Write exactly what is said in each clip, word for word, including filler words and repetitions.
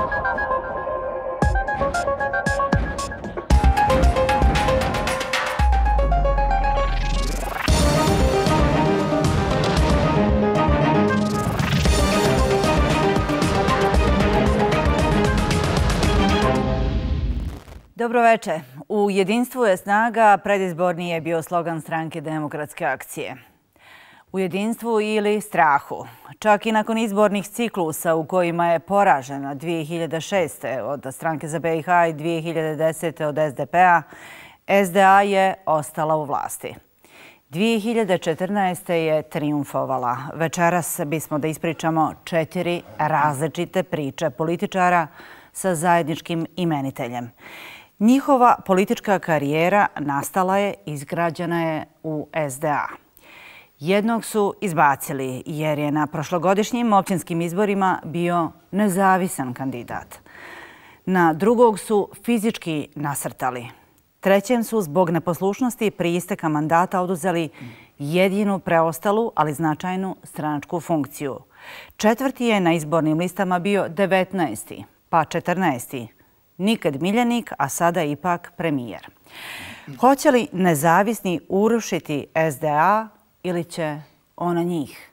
Dobroveče. U jedinstvu je snaga predizborni je bio slogan stranke Demokratske akcije. U jedinstvu ili strahu. Čak i nakon izbornih ciklusa u kojima je poražena dvije hiljade šeste. od stranke za B i H i dvije hiljade desete. od S D P-a, S D A je ostala u vlasti. dvije hiljade četrnaeste. je triumfovala. Večeras bismo da ispričamo četiri različite priče političara sa zajedničkim imeniteljem. Njihova politička karijera nastala je, izgrađena je u S D A. Jednog su izbacili jer je na prošlogodišnjim općinskim izborima bio nezavisan kandidat. Na drugog su fizički nasrtali. Trećem su zbog neposlušnosti prije isteka mandata oduzeli jedinu preostalu, ali značajnu stranačku funkciju. Četvrti je na izbornim listama bio devetnaesti. pa četrnaesti. Nikad miljenik, a sada ipak premijer. Hoće li nezavisni urušiti S D A ili će ona njih?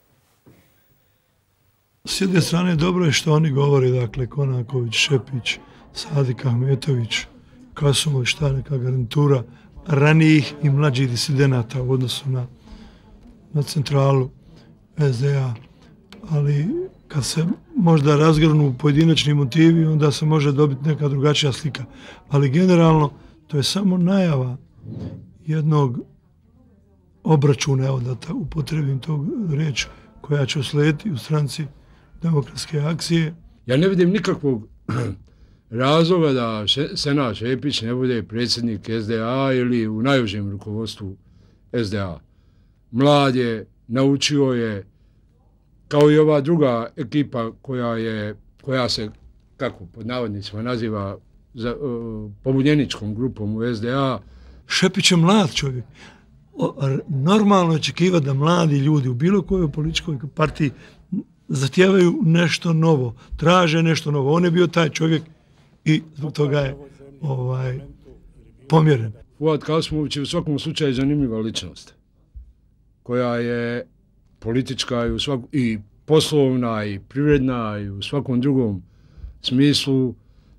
S jedne strane dobro je što oni govore, dakle, Konaković, Šepić, Sadik Ahmetović, Kasumović, šta neka garnitura ranijih i mlađih disidenata u odnosu na, na centralu S D A. Ali kad se možda razgrnu pojedinačni motivi, onda se može dobiti neka drugačija slika. Ali generalno to je samo najava jednog obračuna, evo da ta, upotrebim tog reč, koja će uslijediti u stranci Demokratske akcije. Ja ne vidim nikakvog razloga da Senad Šepić ne bude predsjednik S D A ili u najužem rukovodstvu S D A. Mlad je, naučio je, kao i ova druga ekipa koja je, koja se, kako pod navodnicima naziva, za, uh, pobunjeničkom grupom u S D A. Šepić je mlad čovjek. O, normalno očekivati da mladi ljudi u bilo kojoj političkoj partiji zahtijevaju nešto novo, traže nešto novo. On je bio taj čovjek i zbog toga je ovaj, pomjeren. Fuad Kasumović je u svakom slučaju zanimljiva ličnost, koja je politička i, u svaku, i poslovna i privredna i u svakom drugom smislu. Uh,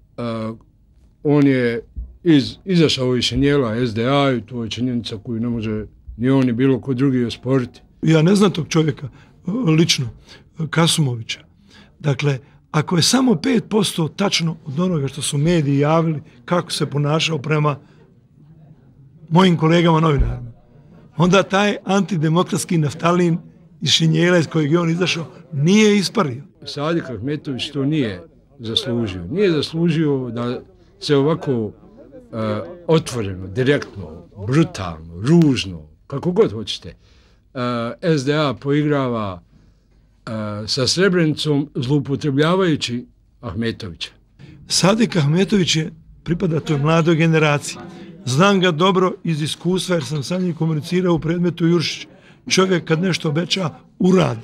on je iz, izašao iz šinjela S D A i to je činjenica koju ne može ni on ni bilo ko drugi osporiti. Ja ne znam tog čovjeka lično, Kasumovića. Dakle, ako je samo pet posto tačno od onoga što su mediji javili kako se ponašao prema mojim kolegama novinarima, onda taj antidemokratski naftalin iz šinjela iz kojeg je on izašao nije ispario. Sadik Ahmetović to nije zaslužio. Nije zaslužio da se ovako uh, otvoreno, direktno, brutalno, ružno, kako god hoćete, uh, S D A poigrava uh, sa Srebrenicom zloupotrebljavajući Ahmetovića. Sadik Ahmetović je pripada toj mladoj generaciji. Znam ga dobro iz iskustva jer sam sa njim komunicirao u predmetu Juršić. Čovjek kad nešto obeća, uradi.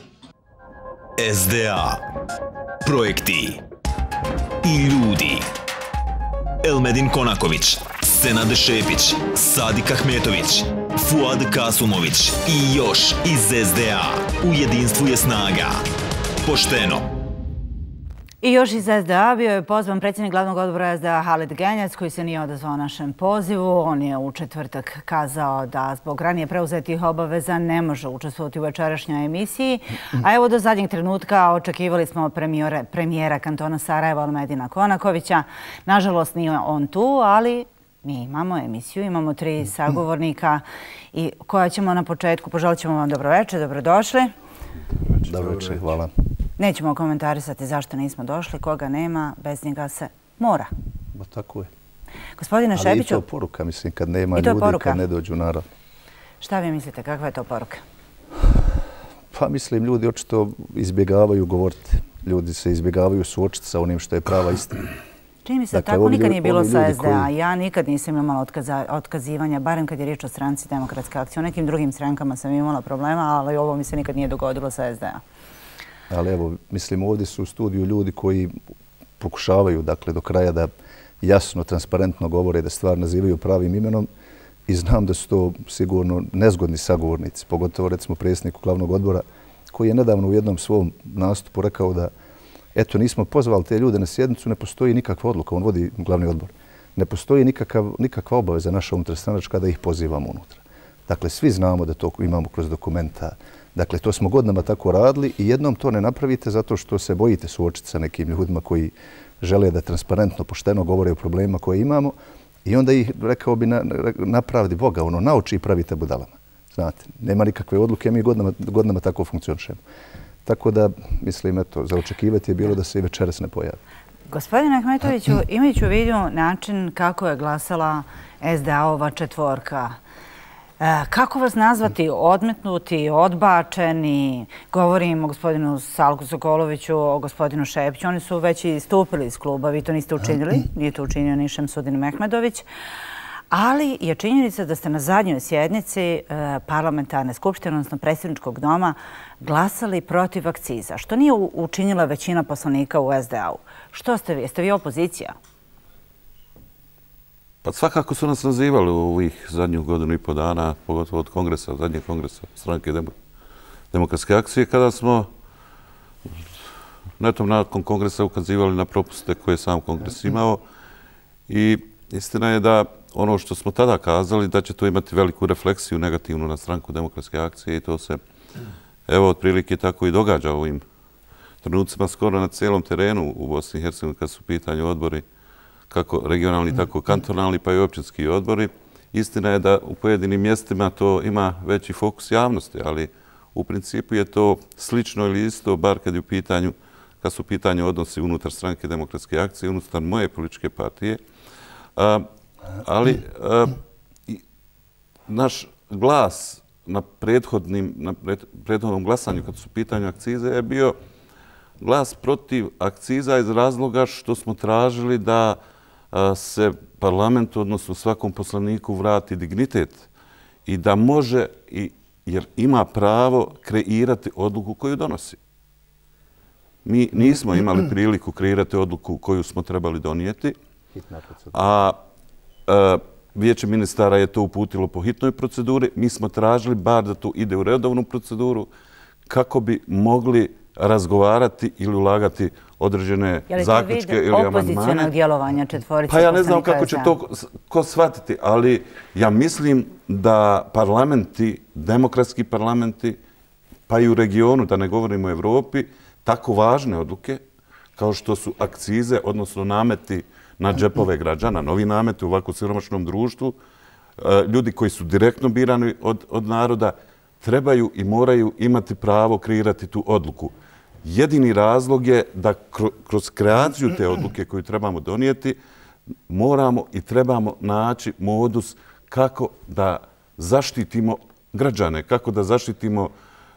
S D A. Projekti i ljudi. Elmedin Konaković, Senad Šepić, Sadik Ahmetović, Fuad Kasumović i još iz S D A. U jedinstvu je snaga. Pošteno. I još iz S D A bio je pozvan predsjednik glavnog odbora S D A Halid Genjac, koji se nije odazvao našem pozivu. On je u četvrtak kazao da zbog ranije preuzetih obaveza ne može učestvovati u večerašnjoj emisiji. A evo do zadnjeg trenutka očekivali smo premijera, premijera kantona Sarajeva Elmedina Konakovića. Nažalost nije on tu, ali mi imamo emisiju, imamo tri sagovornika i koja ćemo na početku. Poželit ćemo vam dobroveče, dobrodošli. Dobroveče, hvala. Nećemo komentarisati zašto nismo došli, koga nema, bez njega se mora. Ba tako je. Gospodine Šepiću... Ali i to poruka, mislim, kad nema ljudi, kad ne dođu narod. Šta vi mislite, kakva je to poruka? Pa mislim, ljudi očito izbjegavaju govoriti. Ljudi se izbjegavaju suočiti sa onim što je prava istina. Čini mi se, dakle, tako nikad nije bilo sa S D A. Koji... Ja nikad nisam imala otkaza, otkazivanja, barem kad je riječ o stranci Demokratske akcije. U nekim drugim strankama sam imala problema, ali ovo mi se nikad nije dogodilo sa S D A. Ali evo, mislim, ovdje su u studiju ljudi koji pokušavaju dakle, do kraja da jasno, transparentno govore da stvar nazivaju pravim imenom i znam da su to sigurno nezgodni sagovornici, pogotovo recimo predsjedniku glavnog odbora koji je nedavno u jednom svom nastupu rekao da eto, nismo pozvali te ljude na sjednicu, ne postoji nikakva odluka, on vodi glavni odbor. Ne postoji nikakav, nikakva obaveza naša unutarstranačka da ih pozivamo unutra. Dakle, svi znamo da to imamo kroz dokumenta. Dakle, to smo godinama tako radili i jednom to ne napravite zato što se bojite suočiti sa nekim ljudima koji žele da transparentno, pošteno govore o problemima koje imamo i onda ih, rekao bi, na, napravdi Boga, ono, na oči i pravite budalama. Znate, nema nikakve odluke, mi godinama, godinama tako funkcionišemo. Tako da, mislim, eto, za očekivati je bilo da se i večeras ne pojavi. Gospodine Ahmetoviću, imajući u vidu način kako je glasala S D A-ova četvorka, kako vas nazvati odmetnuti, odbačeni? Govorim o gospodinu Salku Sokoloviću, o gospodinu Šepiću. Oni su već i stupili iz kluba, vi to niste učinili, nije to učinio ni Šemsudin Mehmedović. Ali je činjenica da ste na zadnjoj sjednici parlamentarne skupštine, odnosno predsjedničkog doma, glasali protiv akciza, što nije učinila većina poslanika u S D A-u. Što ste vi? Jeste vi opozicija? Pa svakako su nas nazivali u ovih zadnjih godinu i po dana, pogotovo od kongresa, zadnjeg kongresa stranke demokratske akcije, kada smo netom nakon kongresa ukazivali na propuste koje je sam kongres imao. I istina je da ono što smo tada kazali, da će to imati veliku refleksiju negativnu na stranku demokratske akcije i to se, evo, otprilike tako i događa u ovim trenucima skoro na cijelom terenu u Bosni i Hercegovini kad su u pitanju odbori, kako regionalni, tako kantonalni, pa i općinski odbori. Istina je da u pojedinim mjestima to ima veći fokus javnosti, ali u principu je to slično ili isto, bar kad je u pitanju, kad su u pitanju odnosi unutar stranke demokratske akcije, unutar moje političke partije. A, ali a, i, naš glas na prethodnim, na prethodnom glasanju kad su u pitanju akcize je bio glas protiv akciza iz razloga što smo tražili da se parlamentu, odnosno svakom poslaniku, vrati dignitet i da može, jer ima pravo kreirati odluku koju donosi. Mi nismo imali priliku kreirati odluku koju smo trebali donijeti, a Vijeće ministara je to uputilo po hitnoj proceduri. Mi smo tražili bar da to ide u redovnu proceduru kako bi mogli razgovarati ili ulagati određene zaključke ili amandmane. Je li to vid opozicionog djelovanja četvorice poslanika? Pa ja ne znam kako će to ko shvatiti, ali ja mislim da parlamenti, demokratski parlamenti, pa i u regionu, da ne govorimo o Evropi, tako važne odluke kao što su akcize, odnosno nameti na džepove građana, novi nameti u ovako siromašnom društvu, ljudi koji su direktno birani od, od naroda, trebaju i moraju imati pravo kreirati tu odluku. Jedini razlog je da kroz kreaciju te odluke koju trebamo donijeti, moramo i trebamo naći modus kako da zaštitimo građane, kako da zaštitimo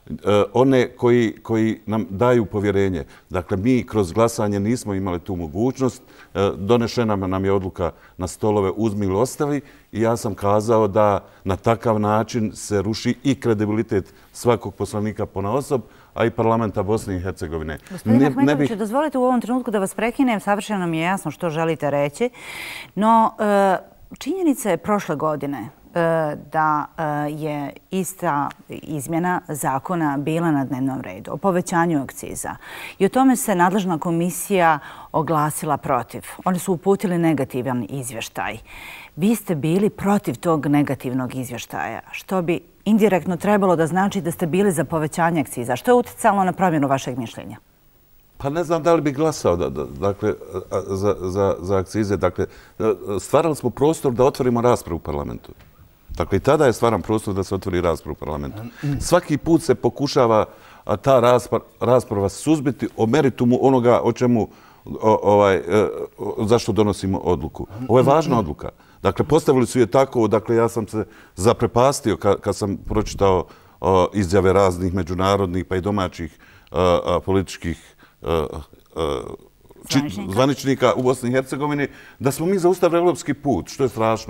one koji, koji nam daju povjerenje. Dakle, mi kroz glasanje nismo imali tu mogućnost. Donešena nam je odluka na stolove uzmi ili ostavi i ja sam kazao da na takav način se ruši i kredibilitet svakog poslanika ponaosob, a i parlamenta Bosne i Hercegovine. Gospodine Ahmetoviću, dozvolite u ovom trenutku da vas prekinem, savršeno mi je jasno što želite reći, no činjenica je prošle godine da je ista izmjena zakona bila na dnevnom redu o povećanju akciza. I o tome se nadležna komisija oglasila protiv. Oni su uputili negativan izvještaj. Vi ste bili protiv tog negativnog izvještaja, što bi indirektno trebalo da znači da ste bili za povećanje akciza. Što je uticalo na promjenu vašeg mišljenja? Pa ne znam da li bih glasao da, da, dakle, za, za, za akcize. Dakle, stvarali smo prostor da otvorimo raspravu u parlamentu. Dakle, i tada je stvaran prostor da se otvori rasprava u parlamentu. Svaki put se pokušava ta rasprava, rasprava suzbiti o meritumu onoga o čemu, o, ovaj, zašto donosimo odluku. Ovo je važna odluka. Dakle, postavili su je tako, dakle, ja sam se zaprepastio kad, kad sam pročitao o, izjave raznih međunarodnih pa i domaćih o, o, političkih o, o, či, zvaničnika u Bosni i Hercegovini, da smo mi zaustavili evropski put, što je strašno.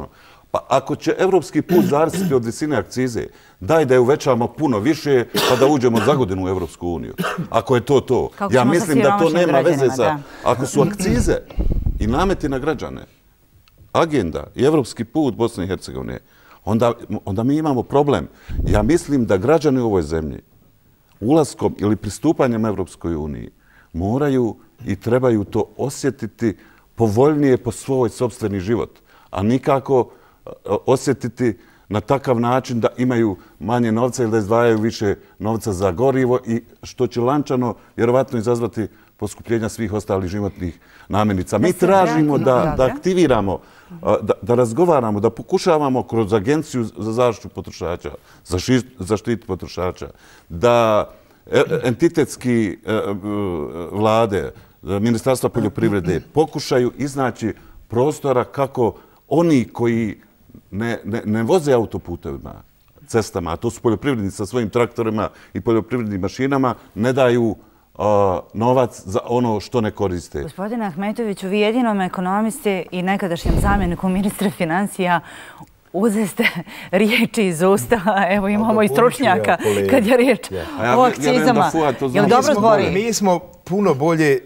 Pa ako će evropski put zavisiti od visine akcize, daj da je uvećamo puno više pa da uđemo za godinu u Evropsku uniju. Ako je to to. Ja mislim da to nema veze sa... Ako su akcize i nameti na građane, agenda i evropski put Bosne i Hercegovine, onda, onda mi imamo problem. Ja mislim da građani u ovoj zemlji ulaskom ili pristupanjem Evropskoj uniji moraju i trebaju to osjetiti povoljnije po svoj sopstveni život, a nikako osjetiti na takav način da imaju manje novca ili da izdvajaju više novca za gorivo i što će lančano vjerovatno izazvati poskupljenja svih ostalih životnih namirnica. Mi tražimo da, da aktiviramo, da, da razgovaramo, da pokušavamo kroz Agenciju za zaštitu potrošača, za zaštitu potrošača, da entitetski vlade, Ministarstva poljoprivrede pokušaju iznaći prostora kako oni koji ne, ne, ne voze autoputevima, cestama, a to su poljoprivrednici sa svojim traktorima i poljoprivrednim mašinama, ne daju uh, novac za ono što ne koriste. Gospodine Ahmetoviću, vi jedinom ekonomisti i nekadašnjem zamjeniku ministra financija uzeste riječi iz usta. Evo imamo i stručnjaka kad je riječ o akcizama. Je li dobro zbori? Mi smo puno bolje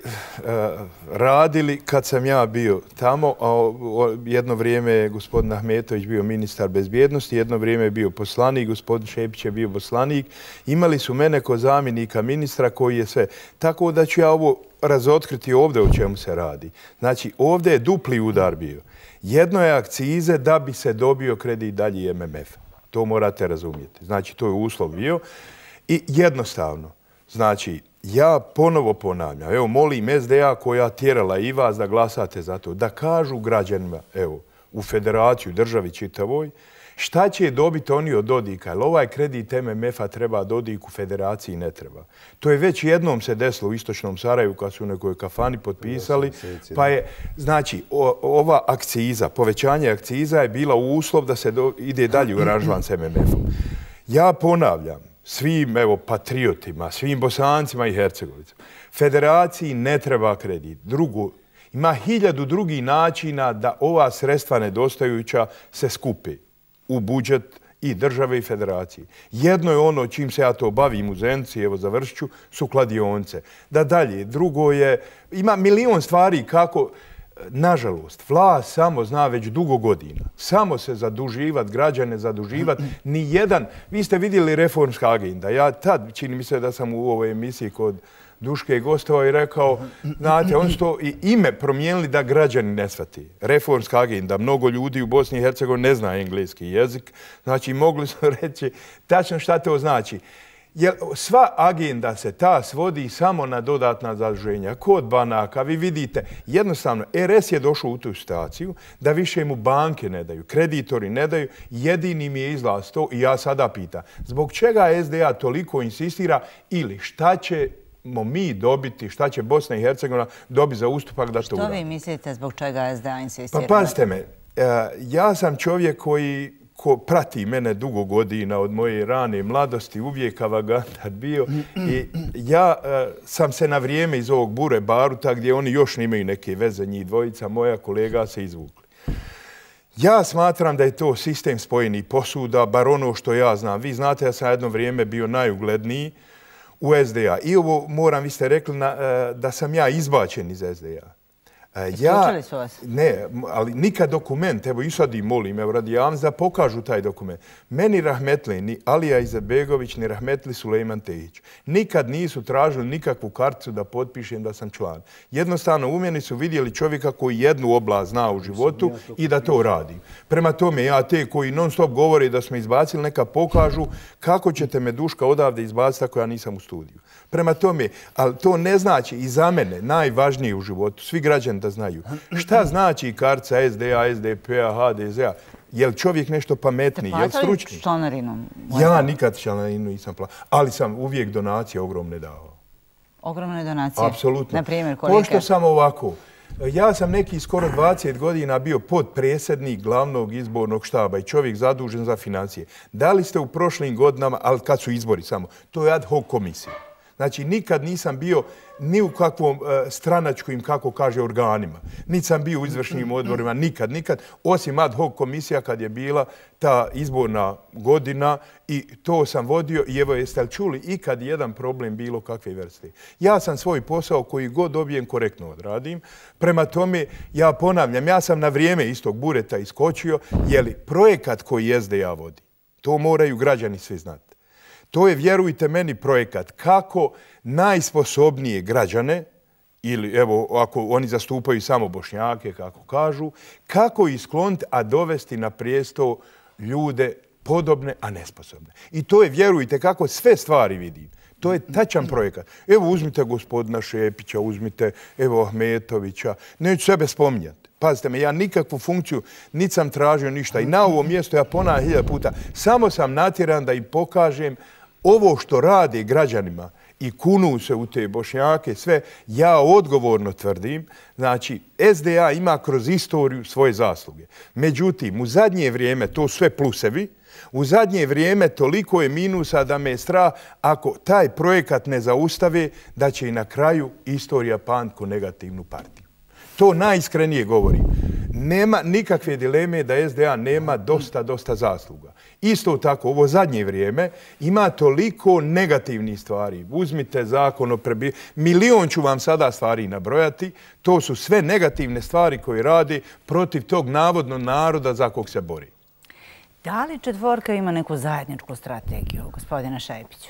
radili kad sam ja bio tamo, a jedno vrijeme je gospodin Ahmetović bio ministar bezbjednosti, jedno vrijeme je bio poslanik, gospodin Šepić je bio poslanik. Imali su mene kao zamjenika ministra koji je sve. Tako da ću ja ovo razotkriti ovdje o čemu se radi. Znači, ovdje je dupli udar bio. Jedno je akcize da bi se dobio kredit dalje M M F. To morate razumjeti. Znači, to je uslov bio. I jednostavno, znači, ja ponovo ponavljam, evo, molim S D A koja tjerala i vas da glasate za to, da kažu građanima, evo, u federaciju, državi čitavoj, šta će dobiti oni od Dodika? Jer ovaj kredit M M F-a treba Dodiku, federaciji ne treba. To je već jednom se desilo u istočnom Sarajevu kad su u nekoj kafani potpisali. Pa je, znači, o, ova akciza, povećanje akciza je bila uslov da se do, ide dalje u aranžman s M M F-om. Ja ponavljam svim, evo, patriotima, svim Bosancima i Hercegovicama, federaciji ne treba kredit. Drugo, ima hiljadu drugih načina da ova sredstva nedostajuća se skupi u budžet i države i federacije. Jedno je ono čim se ja to bavim u Zenci, evo završit ću, su kladionce. Da dalje, drugo je, ima milion stvari kako, nažalost, vlast samo zna već dugo godina. Samo se zaduživat, građane zaduživat. Nijedan, vi ste vidjeli reformska agenda. Ja tad, čini mi se da sam u ovoj emisiji kod Duške gostovao i rekao, znate, oni su to i ime promijenili da građani ne shvati. Reformska agenda. Mnogo ljudi u Bosni i Hercegovini ne zna engleski jezik. Znači, mogli su reći tačno šta to znači. Jer sva agenda se ta svodi samo na dodatna zaduženja. Kod banaka, vi vidite, jednostavno, R S je došao u tu situaciju da više mu banke ne daju, kreditori ne daju, jedini mi je izlaz to i ja sada pitam, zbog čega S D A toliko insistira ili šta će mi dobiti, šta će Bosna i Hercegovina dobiti za ustupak da to uradi. Što vi mislite zbog čega S D A insistira? Pa pazite me, ja sam čovjek koji ko prati mene dugo godina od moje rane mladosti, uvijek avagantar bio i ja sam se na vrijeme iz ovog Bure Baruta, gdje oni još nemaju neke veze, njih dvojica, moja kolega se izvukli. Ja smatram da je to sistem spojenih posuda, bar ono što ja znam. Vi znate da sam jedno vrijeme bio najugledniji u S D A. I ovo moram, vi ste rekli na, da sam ja izbačen iz S D A. Isključili su vas? Ne, ali nikad dokument, evo i sad i molim, evo radi javnosti da pokažu taj dokument. Meni rahmetli ni Alija Izetbegović, ni rahmetli Sulejman Tehić nikad nisu tražili nikakvu karticu da potpišem da sam član. Jednostavno u meni su vidjeli čovjeka koji jednu oblast zna u životu i da to radim. Prema tome, ja te koji non stop govore da smo izbacili, neka pokažu kako ćete me Duška odavde izbaciti ako ja nisam u studiju. Prema tome, ali to ne znači i za mene najvažnije u životu, svi građani da znaju. Šta znači kartica S D A, S D P A, H D Z A? Je li čovjek nešto pametniji, je li stručni? Ste platili članarinom? Ja nikad članarinu nisam platio, ali sam uvijek donacije ogromne dao. Ogromne donacije? Apsolutno. Na primjer, kolike? Pošto sam ovako, ja sam neki skoro dvadeset godina bio podpredsjednik glavnog izbornog štaba i čovjek zadužen za financije. Da li ste u prošlim godinama, ali kad su izbori samo, to je ad hoc komisija. Znači, nikad nisam bio ni u kakvom stranačkim, kako kaže, organima. Niti sam bio u izvršnim odborima, nikad, nikad. Osim ad hoc komisija kad je bila ta izborna godina i to sam vodio. I evo, jeste li čuli ikad jedan problem bilo kakve vrste? Ja sam svoj posao koji god dobijem korektno odradim. Prema tome, ja ponavljam, ja sam na vrijeme iz tog bureta iskočio, jer projekat koji S D A vodi, to moraju građani svi znati. To je, vjerujte meni, projekat kako najsposobnije građane, ili evo, ako oni zastupaju samo Bošnjake, kako kažu, kako iskloniti, a dovesti na prijesto ljude podobne, a nesposobne. I to je, vjerujte, kako sve stvari vidim. To je tačan projekat. Evo, uzmite gospodina Šepića, uzmite, evo, Ahmetovića. Neću sebe spominjati. Pazite me, ja nikakvu funkciju niti sam tražio ništa. I na ovo mjesto, ja ponavljam hiljada puta, samo sam natjeran da im pokažem ovo što rade građanima i kunu se u te Bošnjake, sve, ja odgovorno tvrdim, znači, S D A ima kroz istoriju svoje zasluge. Međutim, u zadnje vrijeme, to sve plusevi, u zadnje vrijeme toliko je minusa da me je strah ako taj projekat ne zaustave, da će i na kraju istorija pamtiti ko negativnu partiju. To najiskrenije govorim. Nema nikakve dileme da S D A nema dosta, dosta zasluga. Isto tako, ovo zadnje vrijeme ima toliko negativnih stvari. Uzmite zakon o prebi... Milion ću vam sada stvari nabrojati. To su sve negativne stvari koje radi protiv tog navodno naroda za kog se bori. Da li četvorka ima neku zajedničku strategiju, gospodine Šepiću?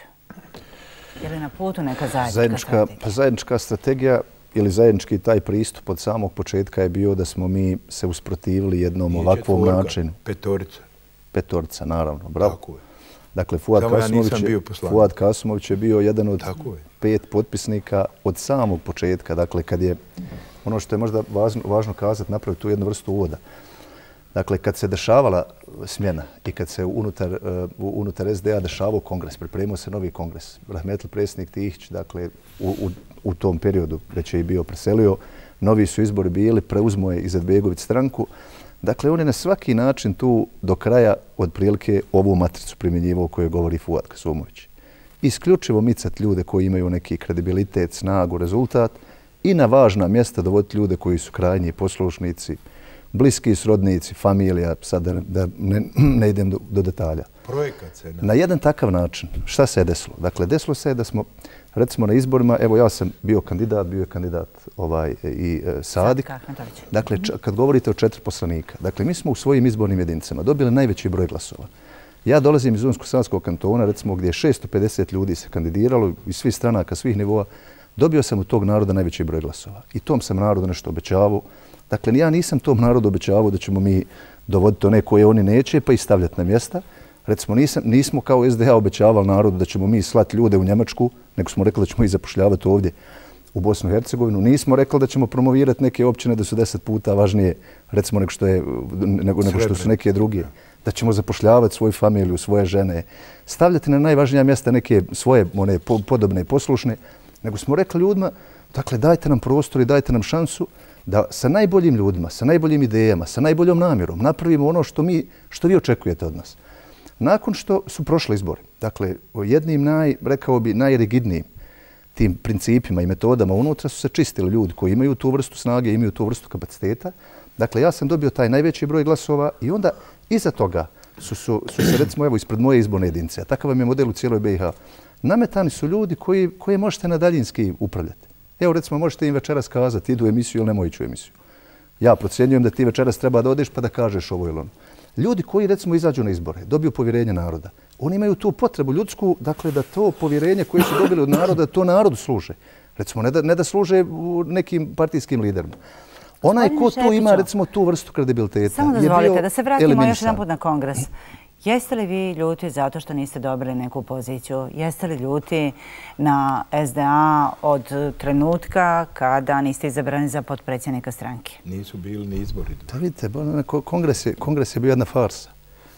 Je li na putu neka zajednička, zajednička strategija? Pa zajednička strategija ili zajednički taj pristup od samog početka je bio da smo mi se usprotivili jednom Nije ovakvom četvorka, načinu. Petorica. Petorica, naravno. Bravo. Tako je. Dakle, Fuad Samo ja Kasimović, nisam bio je, poslanik. Fuad Kasimović je bio jedan od Tako je. pet potpisnika od samog početka. Dakle, kad je, ono što je možda važno, važno kazati, napraviti tu jednu vrstu uvoda. Dakle, kad se dešavala smjena i kad se unutar, uh, unutar S D A dešavao kongres, pripremio se novi kongres, rahmetli predsjednik Tihić, dakle, u, u, u tom periodu već je i bio preselio, novi su izbori bili, preuzmo je Izetbegović stranku. Dakle, on je na svaki način tu do kraja otprilike ovu matricu primjenjivao koju govori Fuad Kasimović. Isključivo micati ljude koji imaju neki kredibilitet, snagu, rezultat i na važna mjesta dovoditi ljude koji su krajnji poslušnici, bliski srodnici, familija, sad da, da ne, ne idem do, do detalja. Projekat se... Na jedan takav način, šta se je desilo? Dakle, desilo se je da smo, recimo na izborima, evo ja sam bio kandidat, bio je kandidat ovaj, i e, Sadik. Dakle, č, kad govorite o četiri poslanika, dakle, mi smo u svojim izbornim jedinicama dobili najveći broj glasova. Ja dolazim iz Unsko-Sanskog kantona, recimo, gdje je šesto pedeset ljudi se kandidiralo iz svih stranaka, svih nivoa. Dobio sam od tog naroda najveći broj glasova. I tom sam narodu nešto obećavao. Dakle, ja nisam tom narodu obećavao da ćemo mi dovoditi one koje oni neće pa i stavljati na mjesta. Recimo, nisam, nismo kao S D A obećavali narodu da ćemo mi slati ljude u Njemačku, nego smo rekli da ćemo ih zapošljavati ovdje u Bosnu i Hercegovinu. Nismo rekli da ćemo promovirati neke općine da su deset puta važnije, recimo, nego što, je, nego, nego što su neke druge. Da ćemo zapošljavati svoju familiju, svoje žene, stavljati na najvažnija mjesta neke svoje one, podobne i poslušne, nego smo rekli ljudima, dakle, dajte nam prostor i dajte nam šansu da sa najboljim ljudima, sa najboljim idejama, sa najboljom namjerom napravimo ono što, mi, što vi očekujete od nas. Nakon što su prošli izbori, dakle, jednim naj, rekao bi, najrigidnijim tim principima i metodama unutra su se čistili ljudi koji imaju tu vrstu snage, imaju tu vrstu kapaciteta. Dakle, ja sam dobio taj najveći broj glasova i onda iza toga su, su, su se, recimo, evo, ispred moje izborne jedinice, a takav vam je model u cijeloj B i H, nametani su ljudi koji, koje možete na daljinski upravljati. Evo, recimo, možete im večeras kazati, idu u emisiju ili nemoj ići u emisiju. Ja procjenjujem da ti večeras treba da odeš pa da kažeš ovo ili ono. Ljudi koji, recimo, izađu na izbore, dobiju povjerenje naroda, oni imaju tu potrebu ljudsku, dakle, da to povjerenje koje su dobili od naroda, to narodu služe. Recimo, ne da, ne da služe nekim partijskim liderima. Onaj ko tu ima, recimo, tu vrstu kredibiliteta. Samo dozvolite da se vratimo još jedan put na kongres. Jeste li vi ljuti zato što niste dobili neku poziciju? Jeste li ljuti na S D A od trenutka kada niste izabrani za potpredsjednika stranke? Nisu bili ni izbori. Da vidite, kongres je, kongres je bio jedna farsa.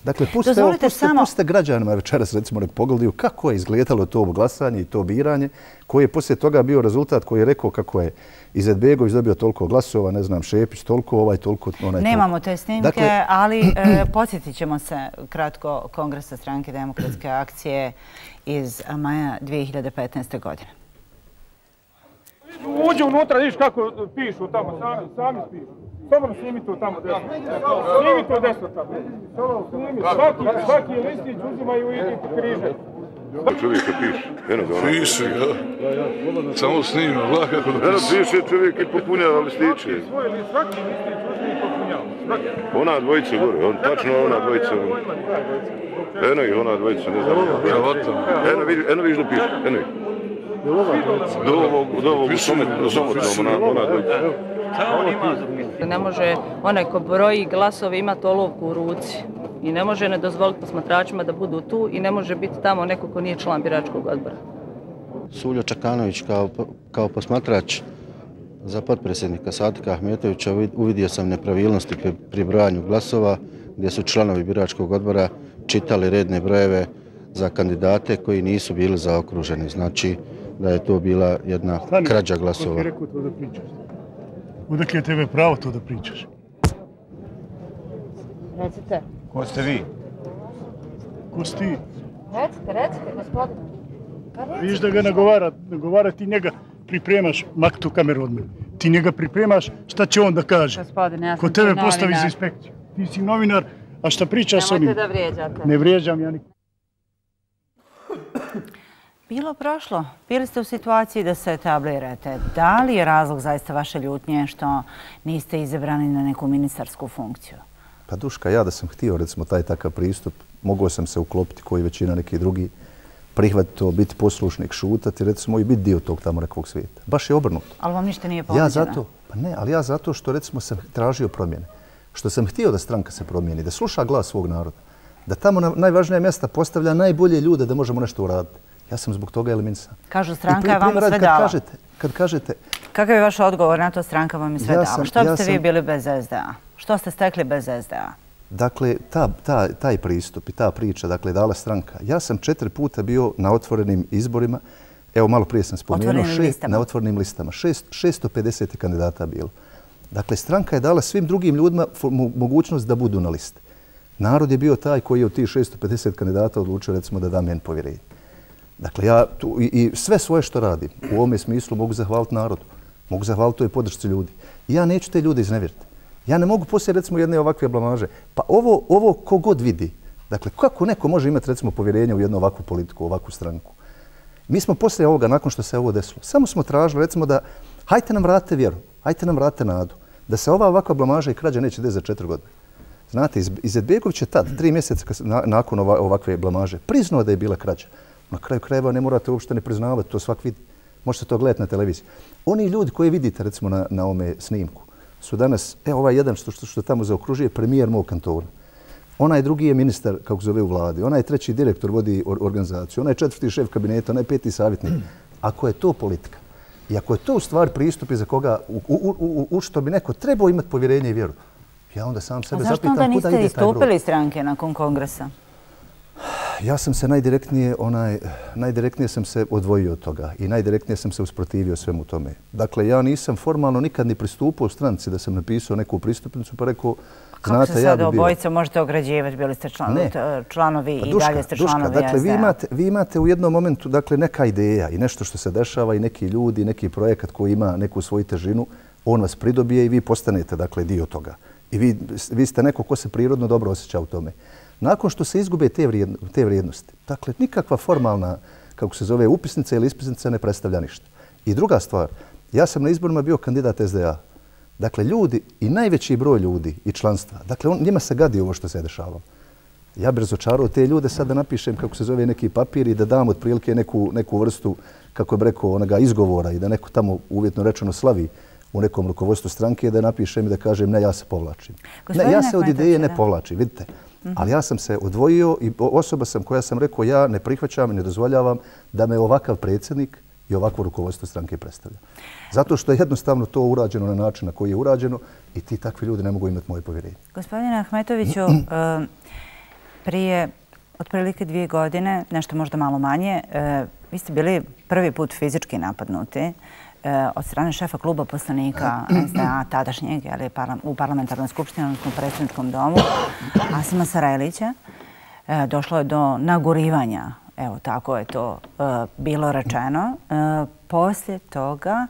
Dakle, pustite, evo, pustite, samo... pustite građanima večeras, recimo, nek pogledaju kako je izgledalo to glasanje i to biranje, koji je poslije toga bio rezultat koji je rekao kako je Izetbegović dobio toliko glasova, ne znam, Šepić toliko, ovaj toliko, onaj Nemamo toliko. te snimke, dakle... ali e, podsjetit ćemo se kratko Kongresa Stranke demokratske akcije iz maja dvije hiljade petnaeste. godine. Uđe unutra, vidiš kako pišu tamo, sami, sami pišu. Samo snimi to tamo desno. Snimi to desno tamo. Snimi, svaki, svaki listić uzimaju i križe. Čovjeka piše, eno ga ona. Piše ga, samo snima, gledaj kako da Eno piše čovjek i popunjava listiće. Svaki listić uzme i popunjava. Ona dvojica gore, on, tačno ona dvojica. Eno ih, ona dvojica, ne znam. Eno, eno vidiš da piše, eno ih. Do ovog, do ovog somotnom, ona dvojica. Ne može onaj ko broji glasove imati olovku u ruci i ne može ne dozvoliti posmatračima da budu tu i ne može biti tamo neko ko nije član biračkog odbora. Suljo Čakanović kao, kao posmatrač za potpredsjednika Sadika Ahmetovića uvidio sam nepravilnosti pri, pri brojanju glasova gdje su članovi biračkog odbora čitali redne brojeve za kandidate koji nisu bili zaokruženi. Znači da je to bila jedna Stani, krađa glasova. Odakle je tebe pravo to da pričaš? Recite. Ko ste vi? Ko si ti? Recite, recite, gospodine. Vidiš da ga nagovara, nagovara ti njega pripremaš, mak tu kameru od mene. Ti njega pripremaš, šta će on da kaže? Gospodine, ja sam ko tebe novinar. Postavi za inspekciju. Ti si novinar, a šta pričaš o njim? Nemojte da vrijeđate. Ne vrijeđam ja nikog. Bilo prošlo. Bili ste u situaciji da se etablirate. Da li je razlog zaista vaše ljutnje što niste izabrani na neku ministarsku funkciju? Pa Duška, ja da sam htio recimo taj takav pristup, mogao sam se uklopiti koji većina neki drugi, prihvatiti to, biti poslušnik, šutati, recimo i biti dio tog tamo nekog svijeta. Baš je obrnuto. Ali vam ništa nije ponuđeno? Ja zato, pa ne, ali ja zato što recimo sam tražio promjene. Što sam htio da stranka se promijeni, da sluša glas svog naroda, da tamo na najvažnija mjesta postavlja najbolje ljude da možemo nešto uraditi. Ja sam zbog toga eliminisan. Kažu, stranka je vam sve dala. Kažete, kad kažete... Kakav je vaš odgovor na to, stranka vam je sve dala? Što biste vi bili bez S D A? Što ste stekli bez S D A? Dakle, ta, ta, taj pristup i ta priča, dakle, dala stranka. Ja sam četiri puta bio na otvorenim izborima. Evo, malo prije sam spomenuo. Šest, na otvorenim listama. Šest, šesto pedeset kandidata bilo. Dakle, stranka je dala svim drugim ljudima mogućnost da budu na listi. Narod je bio taj koji je od tih šesto pedeset kandidata odlučio, recimo, da da meni povjerenje. Dakle, ja tu, i, i sve svoje što radim u ovome smislu mogu zahvaliti narodu. Mogu zahvaliti toj podršci ljudi. I ja neću te ljude iznevjeriti. Ja ne mogu poslije, recimo, jedne ovakve blamaže. Pa ovo, ovo ko god vidi. Dakle, kako neko može imati, recimo, povjerenje u jednu ovakvu politiku, ovakvu stranku? Mi smo poslije ovoga, nakon što se ovo desilo, samo smo tražili, recimo, da hajte nam vratite vjeru, hajte nam vratite nadu. Da se ova ovakva blamaža i krađa neće desiti za četiri godine. Znate, Izetbegović je tad, tri mjeseca nakon ovakve blamaže, priznao da je bila krađa. Na kraju krajeva ne morate uopšte ne priznavati, to svak vidi. Možete to gledati na televiziji. Oni ljudi koje vidite, recimo, na, na ovome snimku, su danas, evo ovaj jedan što, što, što tamo zaokružuje, premijer mog kantona. Onaj drugi je ministar, kako zove, u vladi. Onaj treći direktor vodi or, organizaciju. Onaj četvrti šef kabineta, onaj peti savjetnik. Ako je to politika i ako je to u stvari pristup iza koga, u, u, u, u što bi neko trebao imati povjerenje i vjeru, ja onda sam sebe zapitam kuda ide taj broj. A zašto onda niste istupili stranke nakon kongresa? Ja sam se najdirektnije, onaj, najdirektnije sam se odvojio od toga i najdirektnije sam se usprotivio svemu tome. Dakle, ja nisam formalno nikad ni pristupio stranci da sam napisao neku pristupnicu pa rekao, kako znate, se ja sad bi bio... obojica možete ograđivati, bili ste član, članovi pa i Duška, dalje ste Duška, članovi dakle, S D A. vi imate, vi imate u jednom momentu dakle, neka ideja i nešto što se dešava i neki ljudi, neki projekat koji ima neku svoju težinu, on vas pridobije i vi postanete dakle, dio toga. I vi, vi ste neko ko se prirodno dobro osjeća u tome. Nakon što se izgube te, vrijedno, te vrijednosti, dakle, nikakva formalna, kako se zove, upisnica ili ispisnica ne predstavlja ništa. I druga stvar, ja sam na izborima bio kandidat S D A. Dakle, ljudi i najveći broj ljudi i članstva, dakle, on, njima se gadi ovo što se je dešavalo. Ja bih razočarao te ljude sad da napišem, kako se zove, neki papir i da dam otprilike neku, neku vrstu, kako bih rekao, onoga izgovora i da neko tamo uvjetno rečeno slavi u nekom rukovodstvu stranke, da napišem i da kažem ne, ja se povlačim. Ne, ja se od ideje ne povlačim, vidite. Ali ja sam se odvojio i osoba sam koja sam rekao ja ne prihvaćam i ne dozvoljavam da me ovakav predsjednik i ovakvo rukovodstvo stranke predstavlja. Zato što je jednostavno to urađeno na način na koji je urađeno i ti takvi ljudi ne mogu imati moje povjerenje. Gospodine Ahmetoviću, prije otprilike dvije godine, nešto možda malo manje, vi ste bili prvi put fizički napadnuti od strane šefa kluba poslanika S D A, tadašnjeg u parlamentarnoj skupštini, odnosno u predsjedničkom domu, Asima Sarajlića. Došlo je do nagurivanja, evo tako je to bilo rečeno. Poslije toga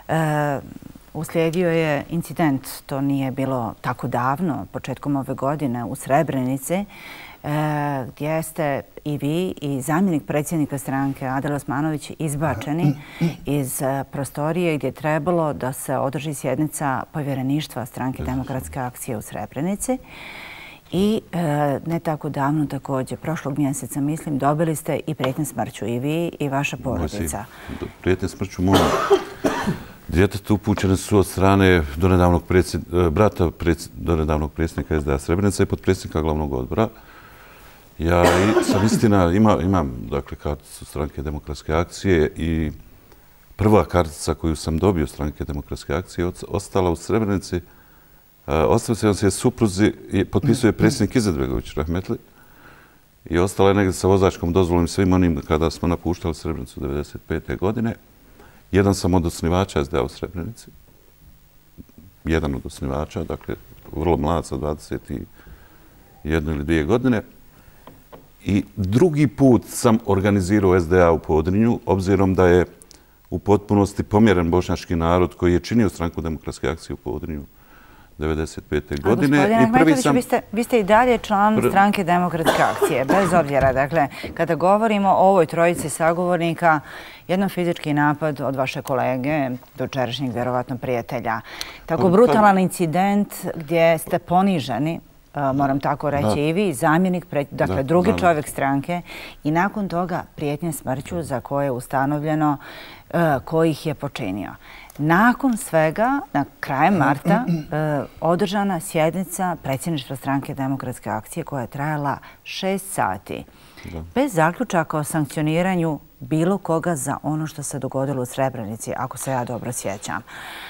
uslijedio je incident, to nije bilo tako davno, početkom ove godine u Srebrenici, gdje ste i vi i zamjenik predsjednika stranke Adel Osmanović izbačeni iz prostorije gdje je trebalo da se održi sjednica povjereništva stranke Demokratske akcije u Srebrenici. I ne tako davno također, prošlog mjeseca, mislim, dobili ste i prijetnje smrću i vi i vaša porodica. Prijetnje smrću moja djeteta upućene su od strane brata donedavnog predsjednika S D A Srebrenica i potpredsjednika glavnog odbora. Ja sam istina, imam dakle karticu stranke Demokratske akcije i prva kartica koju sam dobio stranke Demokratske akcije ostala u Srebrenici. Ostavio se supruzi i potpisuje predsjednik Izetbegović rahmetli i ostala je negdje sa vozačkom dozvolom i svim onim kada smo napuštali Srebrenicu devedeset pete godine. Jedan sam od osnivača S D A u Srebrenici. Jedan od osnivača, dakle vrlo mlad sa dvadeset jednu ili dvije godine. I drugi put sam organizirao S D A u Podrinju, obzirom da je u potpunosti pomjeren bošnjački narod koji je činio stranku Demokratske akcije u Podrinju devedeset pete godine. Gospodine Ahmetoviću, vi ste i dalje član stranke Demokratske akcije, bez obzira. Dakle, kada govorimo o ovoj trojici sagovornika, jedan fizički napad od vaše kolege, dočerašnjeg vjerovatno prijatelja, tako brutalan incident gdje ste poniženi, moram tako reći i vi, zamjenik, dakle drugi čovjek stranke, i nakon toga prijetnje smrću za koje je ustanovljeno ko ih je počinio. Nakon svega, na krajem marta, održana sjednica predsjedništva stranke Demokratske akcije koja je trajala šest sati. Bez zaključaka o sankcioniranju bilo koga za ono što se dogodilo u Srebrenici, ako se ja dobro sjećam.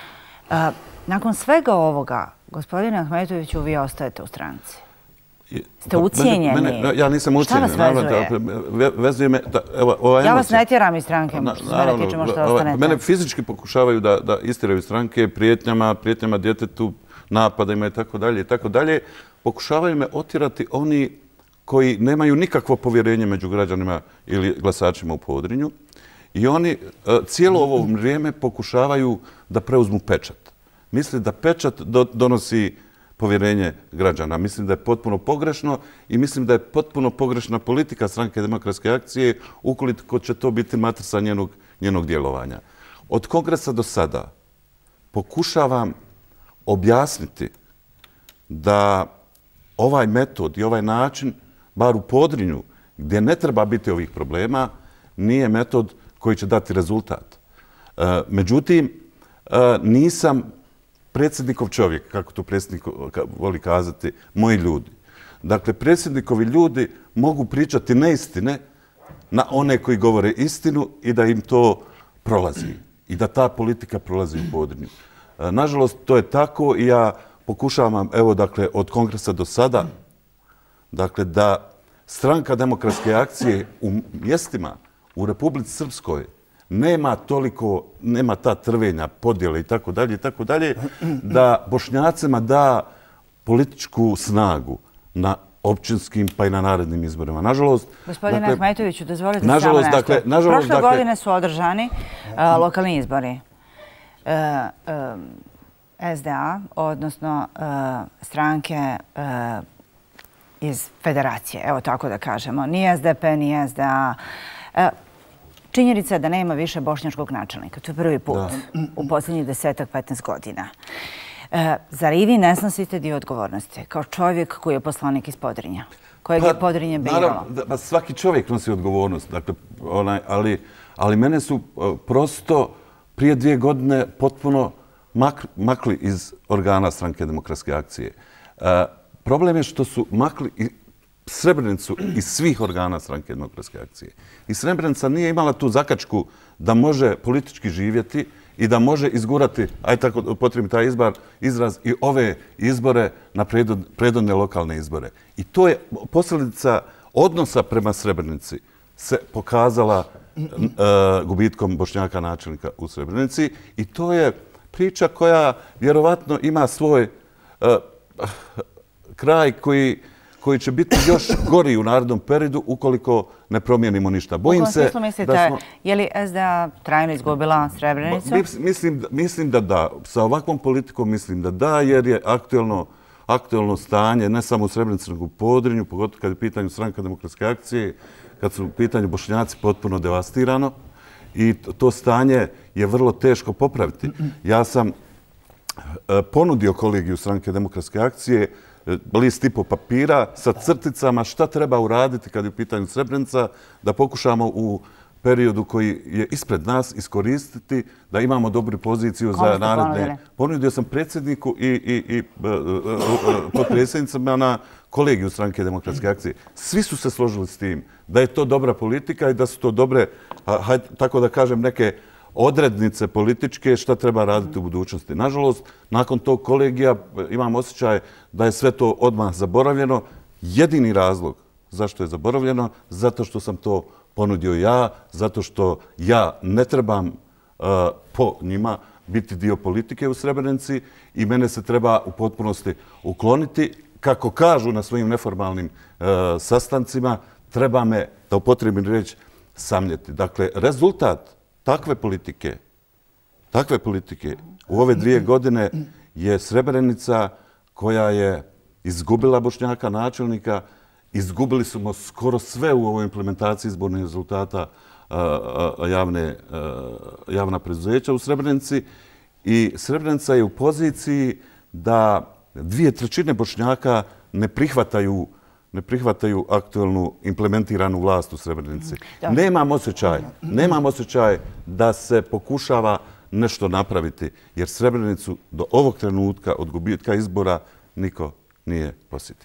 Nakon svega ovoga, gospodine Ahmetoviću, vi ostajete u stranci. Ste ucijenjeni. Ja nisam ucijenjen. Šta vas vezuje? Ja vas ne tjeram iz stranke. Mene fizički pokušavaju da istiraju stranke prijetnjama, prijetnjama djetetu, napadima i tako dalje i tako dalje. Pokušavaju me otjerati oni koji nemaju nikakvo povjerenje među građanima ili glasačima u Podrinju. I oni cijelo ovo vrijeme pokušavaju da preuzmu pečat. Misli da pečat donosi povjerenje građana. Mislim da je potpuno pogrešno i mislim da je potpuno pogrešna politika stranke Demokratske akcije ukoliko će to biti matrica njenog djelovanja. Od kongresa do sada pokušavam objasniti da ovaj metod i ovaj način, bar u Podrinju, gdje ne treba biti ovih problema, nije metod koji će dati rezultat. Međutim, nisam predsjednikov čovjek, kako to predsjednik voli kazati, moji ljudi. Dakle, predsjednikovi ljudi mogu pričati neistine na one koji govore istinu i da im to prolazi. I da ta politika prolazi u Podrinju. Nažalost, to je tako i ja pokušavam, evo, dakle, od kongresa do sada, dakle, da stranka Demokratske akcije u mjestima u Republici Srpskoj nema toliko, nema ta trvenja, podjele i tako dalje i tako dalje, da Bošnjacima da političku snagu na općinskim pa i na narednim izborima. Nažalost... Gospodine Ahmetoviću, dozvolite samo nešto. Prošle godine su održani lokalni izbori. S D A, odnosno stranke iz federacije, evo tako da kažemo. Ni S D P, ni S D A. Činjenica je da nema više bošnjačkog načelnika. To je prvi put u posljednjih desetak, petnaest godina. Zar i vi ne snosite dio odgovornosti kao čovjek koji je poslanik iz Podrinja, kojeg je Podrinje biralo? Svaki čovjek nosi odgovornost, ali mene su prosto prije dvije godine potpuno makli iz organa stranke Demokratske akcije. Problem je što su makli Srebrenicu iz svih organa stranke Demokratske akcije. I Srebrenica nije imala tu zakačku da može politički živjeti i da može izgurati, aj tako potrebno taj izbar, izraz, i ove izbore na predodne lokalne izbore. I to je posljedica odnosa prema Srebrenici se pokazala uh, gubitkom Bošnjaka načelnika u Srebrenici i to je priča koja vjerovatno ima svoj uh, kraj koji koji će biti još gori u narednom periodu ukoliko ne promijenimo ništa. Bojim se mislite, da smo... Je li S D A trajno izgubila Srebrenicu? Mislim, mislim da da. Sa ovakvom politikom mislim da da, jer je aktuelno, aktuelno stanje ne samo u Srebrenici, nego u Podrinju, pogotovo kad je u pitanju Stranka demokratske akcije, kad su u pitanju Bošnjaci potpuno devastirano i to stanje je vrlo teško popraviti. Ja sam ponudio kolegiju Stranke demokratske akcije list i po papira sa crticama šta treba uraditi kad je u pitanju Srebrenica, da pokušamo u periodu koji je ispred nas iskoristiti, da imamo dobru poziciju za naredne. Ponudio sam predsjedniku i, i, i potpredsjednicama na kolegiju Stranke demokratske akcije. Svi su se složili s tim da je to dobra politika i da su to dobre, hajde, tako da kažem, neke odrednice političke šta treba raditi u budućnosti. Nažalost, nakon tog kolegija imam osjećaj da je sve to odmah zaboravljeno. Jedini razlog zašto je zaboravljeno, zato što sam to ponudio ja, zato što ja ne trebam uh, po njima biti dio politike u Srebrenici i mene se treba u potpunosti ukloniti. Kako kažu na svojim neformalnim uh, sastancima, treba me, da upotrijebim riječ, samljeti. Dakle, rezultat takve politike, takve politike u ove dvije godine je Srebrenica koja je izgubila Bošnjaka načelnika, izgubili smo skoro sve u ovoj implementaciji izbornih rezultata javne, javna preduzeća u Srebrenici i Srebrenica je u poziciji da dvije trećine Bošnjaka ne prihvataju ne prihvataju aktuelnu implementiranu vlast u Srebrenici. Nemam osjećaj, nemam osjećaj da se pokušava nešto napraviti, jer Srebrenicu do ovog trenutka od gubitka izbora niko nije posjetio.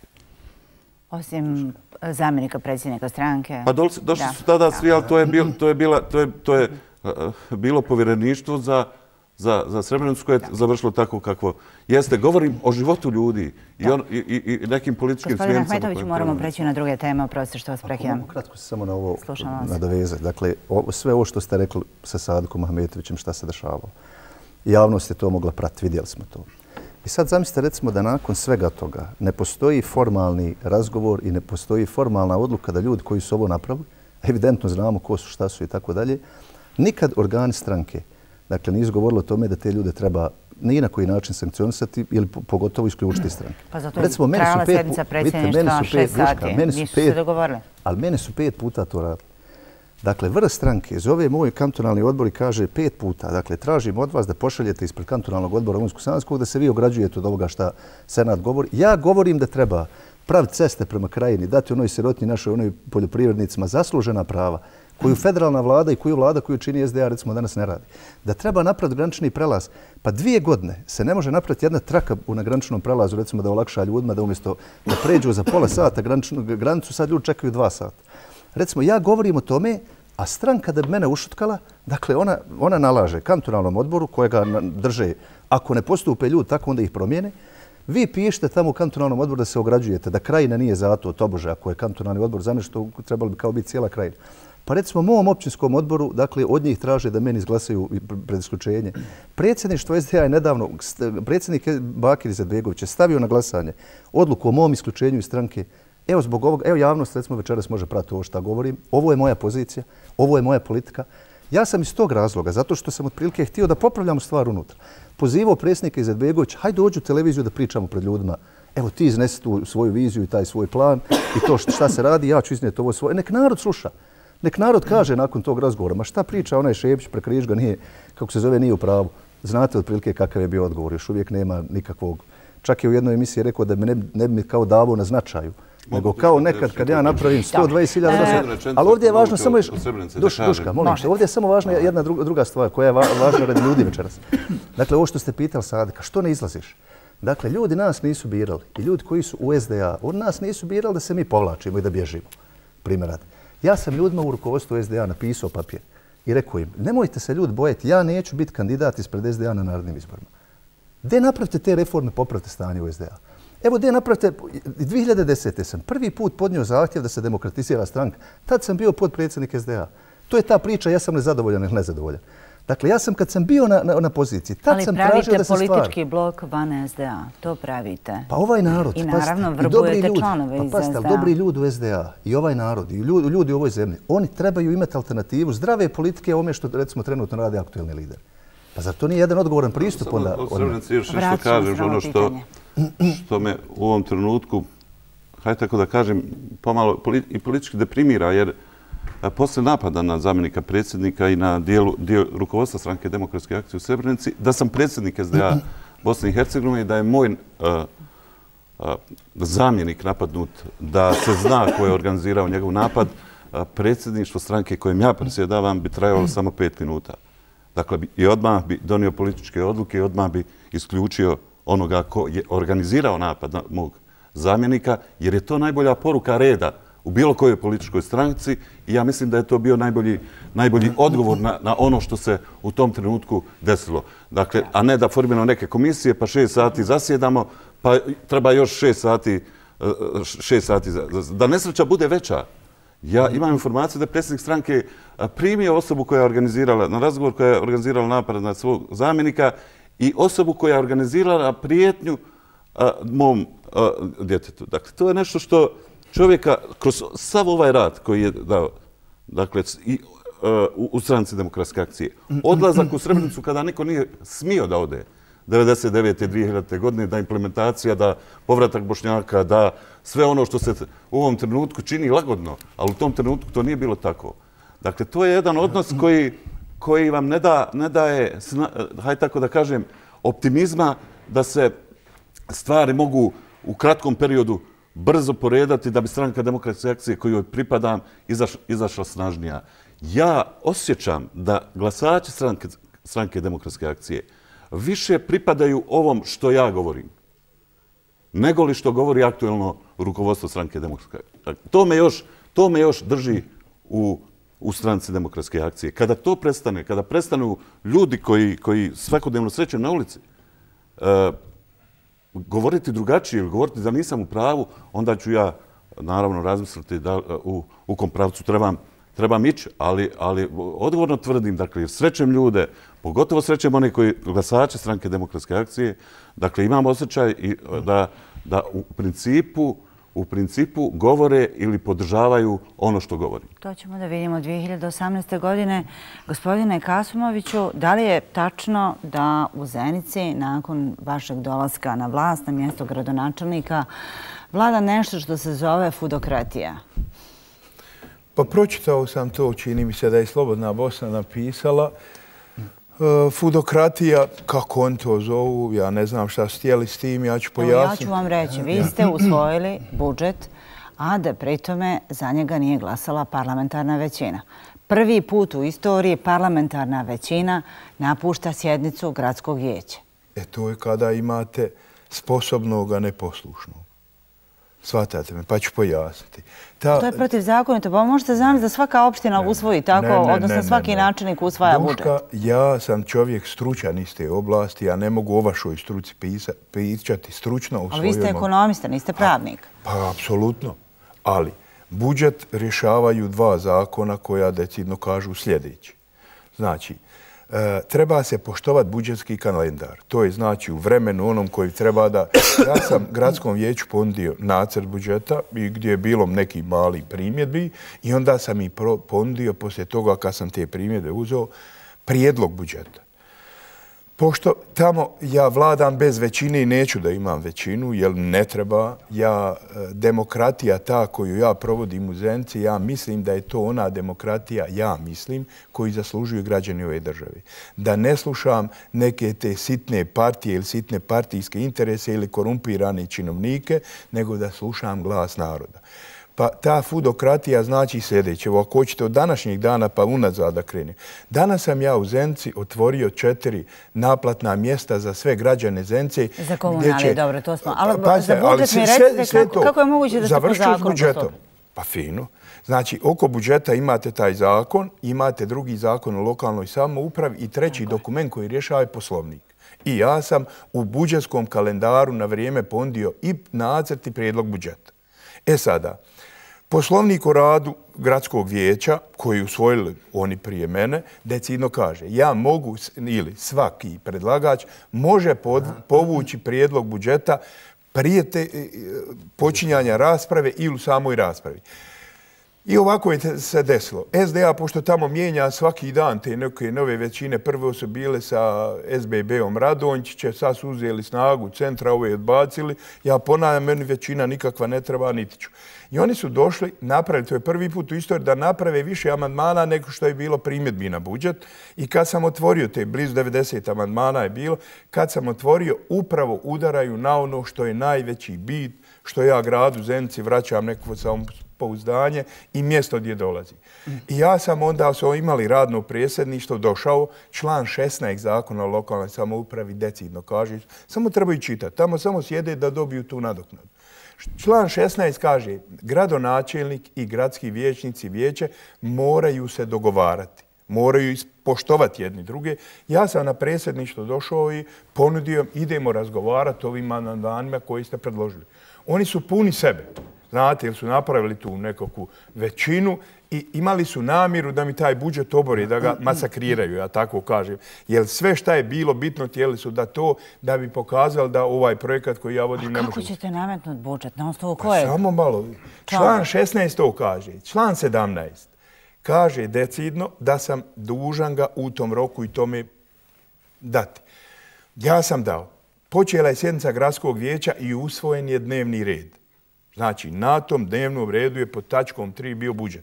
Osim zamjenika predsjednika stranke. Pa došli su tada svi, ali to je bilo, to je bila, to je, to je bilo povjereništvo za za, za Srebrenicu koje je završilo tako kako jeste. Govorim o životu ljudi i, on, i, i, i nekim političkim smjernicama. Gospodine Ahmetović, moramo preći na druge teme. Oprostite što vas prekidam. Kratko se samo na ovo nadovezati. Dakle, ovo, sve ovo što ste rekli sa Sadikom Ahmetovićem, šta se dešavalo. Javnost je to mogla pratiti, vidjeli smo to. I sad zamislite recimo da nakon svega toga ne postoji formalni razgovor i ne postoji formalna odluka da ljudi koji su ovo napravili, evidentno znamo ko su, šta su i tako dalje, nikad organi stranke, dakle, nisu govorili o tome da te ljude treba ni na koji način sankcionisati ili pogotovo isključiti stranke. Pa zato je trajala sjednica predsjedništva šest sati. Nisu se dogovorili. Ali mene su pet puta to radili. Dakle, vrh stranke zove moj kantonalni odbor i kaže pet puta. Dakle, tražim od vas da pošaljete ispred kantonalnog odbora Unsko-Sanskog da se vi ograđujete od ovoga šta Senat govori. Ja govorim da treba praviti ceste prema krajini, dati onoj sirotnji našoj, onoj poljoprivrednicima zaslužena prava koju federalna vlada i koju vlada koju čini S D A recimo danas ne radi. Da treba napraviti granični prelaz. Pa dvije godine se ne može napraviti jedna traka na graničnom prelazu, recimo da olakša ljudima da umjesto da pređu za pola sata granicu, sad ljudi čekaju dva sata. Recimo, ja govorim o tome, a stranka da bi mene ušutkala, dakle, ona, ona nalaže kantonalnom odboru kojega drže, ako ne postupe ljudi tako, onda ih promijene. Vi pišete tamo u kantonalnom odboru da se ograđujete, da krajina nije zato, tobože, ako je kantonalni odbor za nešto, trebalo bi kao biti cijela krajina. Pa recimo, mom općinskom odboru, dakle, od njih traže da meni izglasaju pred isključenje. Predsjedništvo S D A je nedavno, predsjednik Bakir Izetbegović je stavio na glasanje odluku o mom isključenju iz stranke. Evo zbog ovog, evo javnost recimo večeras može pratiti ovo što govorim. Ovo je moja pozicija, ovo je moja politika. Ja sam iz tog razloga, zato što sam otprilike htio da popravljamo stvar unutra. Pozivao predsjednika Izetbegovića, hajde dođu u televiziju da pričamo pred ljudima. Evo ti iznesi tu svoju viziju i taj svoj plan i to šta se radi, ja ću iznijeti ovo svoje. Nek narod sluša. Nek narod kaže nakon tog razgovora, ma šta priča onaj Šepić, prekriž ga, nije, kako se zove, nije u pravu. Znate otprilike kakav je bio odgovor, još uvijek nema nikakvog. Čak je u jednoj emisiji rekao da me ne, ne bi kao davao na značaju. Nego kao nekad kad ja napravim sto dvadeset hiljada... Ali ovdje je važno samo još... Duška, molim te, ovdje je samo važna jedna druga stvar koja je važna radi ljudi večeras. Dakle, ovo što ste pitali Sadika, što ne izlaziš? Dakle, ljudi nas nisu birali i ljudi koji su u S D A, od nas nisu birali da se mi povlačimo i da bježimo. Primjer radi. Ja sam ljudima u rukovodstvu S D A napisao papir i rekao im, nemojte se ljudi bojati, ja neću biti kandidat ispred S D A na narednim izborima. Gde napravite te reforme, popravite stanje u S D A? Evo gde napravite, dvije hiljade desete. sam prvi put podnio zahtjev da se demokratizira stranka. Tad sam bio podpredsjednik S D A. To je ta priča, ja sam nezadovoljan ili nezadovoljan. Dakle, ja sam kad sam bio na, na, na poziciji, tad sam tražio da se stvar... Ali pravite politički blok van S D A, to pravite. Pa ovaj narod, I naravno vrbujete članove iz pa, S D A. Pa dobri ljudi u S D A i ovaj narod i ljudi, ljudi u ovoj zemlji, oni trebaju imati alternativu zdrave politike ome što recimo trenutno rade aktuelni lider. Pa zar to nije jedan odgovoran pristup onda? Srebrenici, još nešto kažeš, ono što, što me u ovom trenutku, hajde tako da kažem, pomalo i politički deprimira, jer posle napada na zamjenika predsjednika i na dijelu, dio rukovodstva stranke Demokratske akcije u Srebrenici, da sam predsjednik S D A Bosne i Hercegovine i da je moj uh, uh, zamjenik napadnut, da se zna ko je organizirao njegov napad, uh, predsjedništvo stranke kojem ja predsjedavam bi trajalo samo pet minuta. Dakle, i odmah bi donio političke odluke i odmah bi isključio onoga ko je organizirao napad na mog zamjenika, jer je to najbolja poruka reda u bilo kojoj političkoj stranci i ja mislim da je to bio najbolji, najbolji odgovor na, na ono što se u tom trenutku desilo. Dakle, a ne da formiramo neke komisije, pa šest sati zasjedamo, pa treba još šest sati, šest sati da nesreća bude veća. Ja imam informaciju da je predsjednik stranke primio osobu koja je organizirala, na razgovor koja je organizirala napad na svog zamjenika i osobu koja je organizirala prijetnju a, mom a, djetetu. Dakle, to je nešto što čovjeka kroz sav ovaj rad koji je dao, dakle, i, uh, u stranci Demokratske akcije, odlazak u Srebrenicu kada niko nije smio da ode, devedeset devete. dvije hiljadite. godine, da implementacija, da povratak Bošnjaka, da sve ono što se u ovom trenutku čini lagodno, ali u tom trenutku to nije bilo tako. Dakle, to je jedan odnos koji, koji vam ne, da, ne daje, hajde tako da kažem, optimizma da se stvari mogu u kratkom periodu brzo poredati da bi stranka Demokratske akcije kojoj pripadam izaš, izašla snažnija. Ja osjećam da glasači stranke, stranke Demokratske akcije više pripadaju ovom što ja govorim, nego li što govori aktuelno rukovodstvo stranke Demokratske akcije. To me još, to me još drži u, u stranci Demokratske akcije. Kada to prestane, kada prestanu ljudi koji, koji svakodnevno srećem na ulici, uh, govoriti drugačije ili govoriti da nisam u pravu, onda ću ja naravno razmisliti da u, u kom pravcu trebam, trebam ići, ali, ali odgovorno tvrdim, dakle, srećem ljude, pogotovo srećem one koji glasače stranke Demokratske akcije, dakle, imam osjećaj i da, da u principu u principu govore ili podržavaju ono što govori. To ćemo da vidimo dvije hiljade osamnaeste. godine. Gospodine Kasimoviću, da li je tačno da u Zenici nakon vašeg dolaska na vlast na mjesto gradonačelnika vlada nešto što se zove fudokratija? Pa pročitao sam to, čini mi se da je Slobodna Bosna napisala. Fudokratija, kako oni to zovu, ja ne znam šta su htjeli s tim, ja ću pojasniti. Ja ću vam reći, vi ste usvojili budžet, a da pritome za njega nije glasala parlamentarna većina. Prvi put u istoriji parlamentarna većina napušta sjednicu gradskog vijeća. E to je kada imate sposobnog, a neposlušnog. Svatate me, pa ću pojasniti. Ta... To je protivzakonito, pa možete znati da svaka opština ne, usvoji tako, ne, ne, odnosno ne, ne, svaki ne, načelnik usvaja Duška, budžet. Ja sam čovjek stručan iz te oblasti, ja ne mogu o vašoj struci pisa, pričati stručno u svojom... Ali vi ste ekonomista, niste pravnik. A, pa, apsolutno. Ali, budžet rješavaju dva zakona koja decidno kažu sljedeći. Znači, E, treba se poštovati budžetski kalendar. To je znači u vremenu onom koji treba da... Ja sam gradskom vijeću ponudio nacrt budžeta gdje je bilo neki mali primjedbi i onda sam i ponudio poslije toga kad sam te primjedbe uzeo prijedlog budžeta. Pošto tamo ja vladam bez većine i neću da imam većinu, jer ne treba, ja, demokratija ta koju ja provodim u Zenici, ja mislim da je to ona demokratija, ja mislim, koju zaslužuju građani ove države. Da ne slušam neke te sitne partije ili sitne partijske interese ili korumpirane činovnike, nego da slušam glas naroda. Pa ta fudokratija znači sljedeće. Ako hoćete od današnjeg dana pa unazad da krene. Danas sam ja u Zenici otvorio četiri naplatna mjesta za sve građane Zenice. Za komunalije, će... dobro, to smo. Ali pa, za budžet mi recite kako, kako je moguće da ste po zakonu postupili? Pa fino. Znači, oko budžeta imate taj zakon, imate drugi zakon o lokalnoj samoupravi i treći dokument koji rješava je poslovnik. I ja sam u budžetskom kalendaru na vrijeme pondio i nacrt i prijedlog budžeta. E sada, poslovnik o radu gradskog vijeća, koji usvojili oni prije mene, decidno kaže ja mogu, ili svaki predlagač može povući prijedlog budžeta prije te, počinjanja rasprave ili u samoj raspravi. I ovako je se desilo. S D A, pošto tamo mijenja svaki dan te neke nove većine, prvo su bile sa S B B-om Radonjiće, sad su uzeli snagu centra, ove odbacili. Ja ponavljam, meni većina nikakva ne treba, niti ću. I oni su došli, napravili, to je prvi put u istoriji, da naprave više amandmana nego što je bilo primjedbi na budžet. I kad sam otvorio, te blizu devedeset amandmana je bilo, kad sam otvorio, upravo udaraju na ono što je najveći bit, što ja gradu Zenici vraćam neko samopouzdanje i mjesto gdje dolazi. I ja sam onda, su imali radno predsjedništvo, došao, član šesnaest zakona o lokalnoj samoupravi decidno kaže, samo trebaju čitati, tamo samo sjede da dobiju tu nadoknadu. Član šesnaest kaže, gradonačelnik i gradski vijećnici vijeće moraju se dogovarati, moraju poštovati jedni druge. Ja sam na predsjedništvo došao i ponudio, idemo razgovarati o ovim amandmanima koji ste predložili. Oni su puni sebe, znate, jer su napravili tu nekakvu većinu i imali su namjeru da mi taj budžet obori, da ga masakriraju, ja tako kažem. Jer sve šta je bilo bitno, htjeli su da to, da bi pokazali da ovaj projekat koji ja vodim ne može... A kako ćete nametnuti budžet? Na osnovu kojeg? Samo malo. Član šesnaest to kaže. Član sedamnaest kaže decidno da sam dužan ga u tom roku i tome dati. Ja sam dao. Počela je sjednica gradskog vijeća i usvojen je dnevni red. Znači, na tom dnevnom redu je pod tačkom tri bio budžet.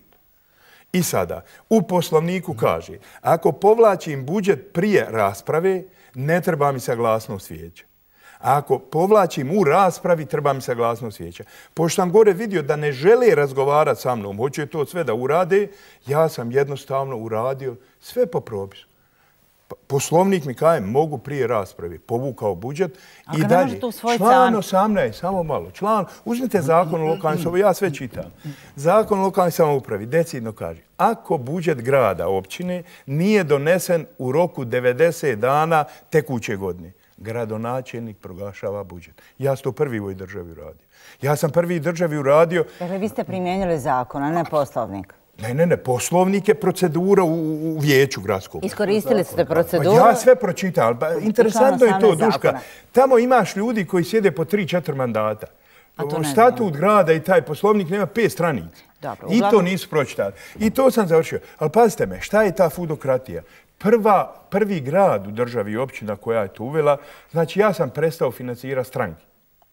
I sada, u poslovniku kaže, ako povlačim budžet prije rasprave, ne treba mi saglasnost vijeća. A ako povlačim u raspravi, treba mi saglasnost vijeća. Pošto sam gore vidio da ne žele razgovarati sa mnom, hoće to sve da urade, ja sam jednostavno uradio sve po propisu. Poslovnik mi kaže, mogu prije rasprave, povukao budžet i dalje. Član osamnaest, samo malo. Član, uzmite zakon o lokalnoj samoupravi, ja sve čitam. Zakon o lokalnoj samoupravi decidno kaže, ako budžet grada, općine, nije donesen u roku devedeset dana tekuće godine, gradonačelnik proglašava budžet. Ja sam to prvi u ovoj državi uradio. Ja sam prvi u državi uradio... Dakle, vi ste primijenili zakon, a ne poslovnik. Ne, ne, ne, poslovnik je procedura u vijeću gradskog. Iskoristili ste proceduru? Ja sve pročitam. Interesantno je to, Duška. Tamo imaš ljudi koji sjede po tri, četiri mandata. Statut grada i taj poslovnik nema pet stranica. I to nisu pročitali. I to sam završio. Ali pazite me, šta je ta fudokratija? Prvi grad u državi i općina koja je to uvela, znači ja sam prestao financirati stranke.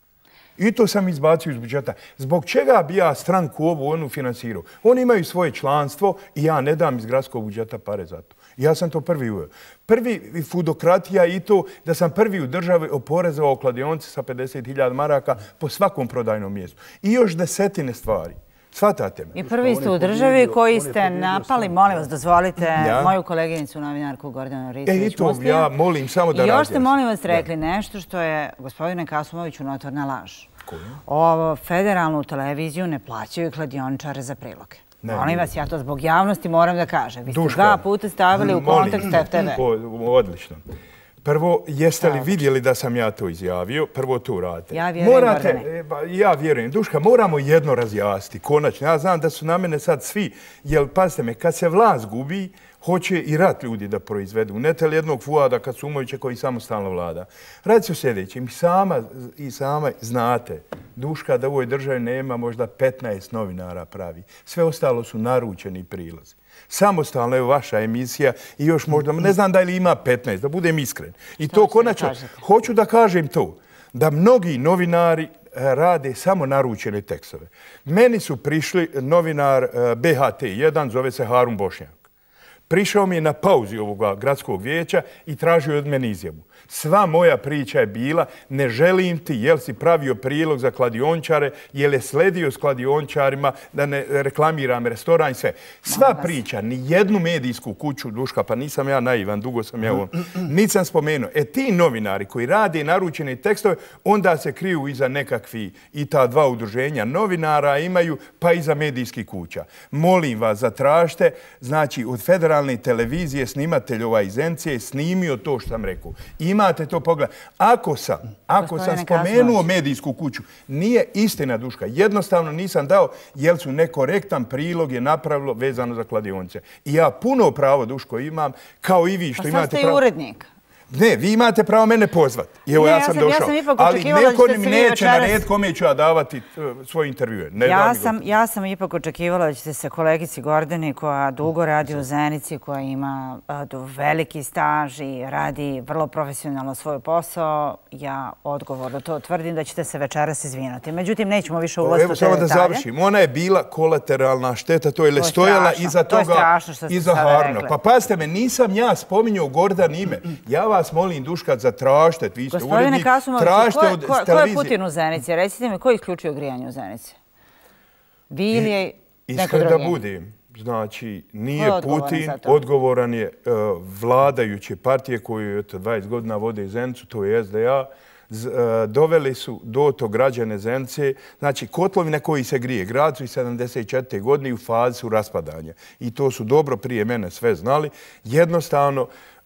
I to sam izbacio iz budžeta. Zbog čega bi ja stranku ovu onu financirao? Oni imaju svoje članstvo i ja ne dam iz gradskog budžeta pare za to. Ja sam to prvi uveo. Prvi fudokratija i to da sam prvi u državi oporezovao kladionice sa pedeset hiljada maraka po svakom prodajnom mjestu. I još desetine stvari. Shvatate me. I prvi ste u državi koji ste napali, molim vas, dozvolite, moju koleginicu novinarku Gordanu Ristović-Muslijan. E i to ja molim samo da razjasnim. I još ste, molim vas, rekli nešto što je gospodine Kasumoviću notorna laž. Ovo federalnu televiziju ne plaćaju kladioničare za priloge. Molim vas, ja to zbog javnosti moram da kažem. Vi ste dva puta stavili u kontekst F T V. Odlično. Prvo, jeste li vidjeli da sam ja to izjavio? Prvo to radite. Ja vjerujem, Gordane. Ja vjerujem. Duška, moramo jedno razjasniti, konačno. Ja znam da su na mene sad svi, jer pazite me, kad se vlast gubi, hoće i rat ljudi da proizvedu. Ne tel jednog Fuada Kasumovića koji samostalno vlada. Radi se o sljedećem. I sama znate, Duška, da u ovoj državi nema možda petnaest novinara pravi. Sve ostalo su naručeni prilazi. Samostalno je vaša emisija i još možda, ne znam da li ima petnaest, da budem iskren. I to konačno, hoću da kažem to, da mnogi novinari rade samo naručene tekstove. Meni su prišli novinar B H T jedan, zove se Harun Bošnjak. Prišao mi je na pauzi ovoga gradskog vijeća i tražio od mene izjavu. Sva moja priča je bila, ne želim ti, jel si pravio prilog za kladiončare, jel je sledio s kladiončarima, da ne reklamiram restoran i sve. Sva priča, ni jednu medijsku kuću, Duška, pa nisam ja naivan, dugo sam ja ovom, nisam spomenuo. E ti novinari koji rade naručene tekstove, onda se kriju iza nekakvi i ta dva udruženja novinara imaju, pa iza medijskih kuća. Molim vas, zatražite, znači od federalne televizije snimatelj ova iz Encije je snimio to što sam rekao. Imate to pogled. Ako sam, ako sam spomenuo medijsku kuću, nije istina, Duška. Jednostavno nisam dao, jer su nekorektan prilog je napravilo vezano za kladionice. I ja puno pravo, Duško, imam, kao i vi što imate pravo. Pa sad ste i urednik. Ne, vi imate pravo mene pozvati. Evo, ja sam došao. Ali neko mi neće narediti kome ću ja davati svoje intervjue. Ja sam ipak očekivala da ćete se kolegici Gordani, koja dugo radi u Zenici, koja ima veliki staž i radi vrlo profesionalno svoj posao, ja odgovorno to tvrdim da ćete se večeras izvinuti. Međutim, nećemo više ulaziti u te detalje. Evo, samo da završim. Ona je bila kolateralna šteta, to je stojala iza toga, iza Haruna. Pa pazite me, nisam ja spominjao Gordan ime. Ja vas molim, Duška, zatražite, vi ste urednik, tražite od televizije. Ko je Putin u Zenici? Recite mi, ko je isključio grijanje u Zenici? Vi ili je neko drugi? Iskren da budem, znači, nije Putin, odgovoran je vladajuće partije koju dvadeset godina vode Zenicu, to je S D A, doveli su do to građane Zenice, znači kotlovine koji se grije. Grad su i sedamdeset četvrte godine u fazi su raspadanja. I to su dobro prije mene sve znali. Jednostavno,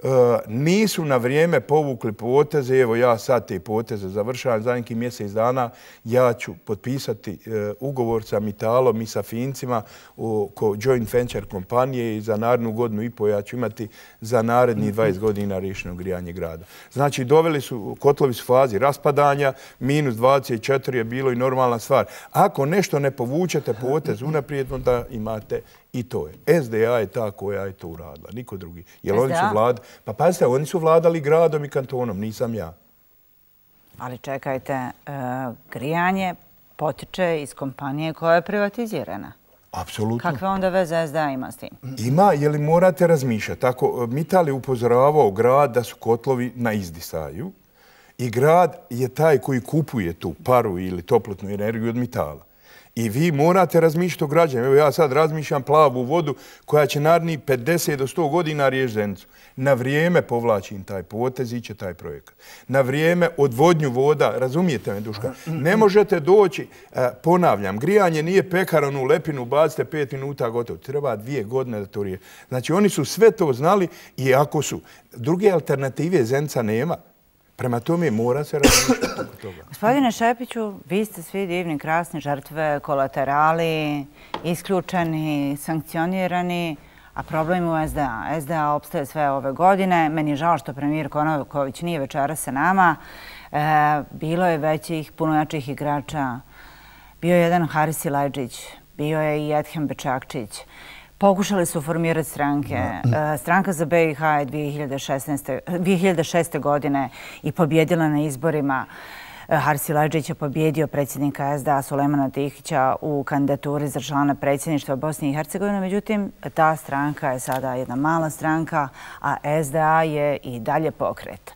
nisu na vrijeme povukli poteze. Evo ja sad te poteze završavam. Za neki mjesec dana ja ću potpisati ugovor sa Mitalom i sa Fincima oko joint venture kompanije i za narednu godinu i po ja ću imati za narednih dvadeset godina riješeno grijanje grada. Znači doveli su, kotlovi su fazi raspadanja, minus dvadeset četiri je bilo i normalna stvar. Ako nešto ne povučete potez unaprijed, onda imate i to je. S D A je ta koja je to uradila, niko drugi. Jer oni su vlad... Pa pazite, oni su vladali gradom i kantonom, nisam ja. Ali čekajte, grijanje potiče iz kompanije koja je privatizirana. Apsolutno. Kakve onda veze S D A ima s tim? Ima, jer morate razmišljati. Tako, Mital je upozoravao grad da su kotlovi na izdisaju i grad je taj koji kupuje tu paru ili toplotnu energiju od Mitala. I vi morate razmišljati o građanima. Evo ja sad razmišljam plavu vodu koja će narednih pedeset do sto godina riješiti Zenicu. Na vrijeme povlačim taj potez i će taj projekat. Na vrijeme odvodnju voda, razumijete me, Duška, ne možete doći, ponavljam, grijanje nije pekar, onu lepinu bacite pet minuta gotovo. Treba dvije godine da to riješi. Znači oni su sve to znali i ako su druge alternative Zenica nema. Prema tome mora se razmišljati oko toga. Gospodine Šepiću, vi ste svi divni, krasni, žrtve, kolaterali, isključeni, sankcionirani, a problem u S D A. S D A opstaje sve ove godine. Meni je žao što premijer Konaković nije večera sa nama. Bilo je većih, puno jačih igrača. Bio je jedan Haris Silajdžić, bio je i Edhem Bečakčić. Pokušali su formirati stranke. Stranka za B i H je dvije hiljade šeste. godine i pobjedila na izborima. Haris Silajdžić je pobjedio predsjednika S D A Sulejmana Tihića u kandidaturi za člana predsjedništva Bosne i Hercegovine. Međutim, ta stranka je sada jedna mala stranka, a S D A je i dalje pokret.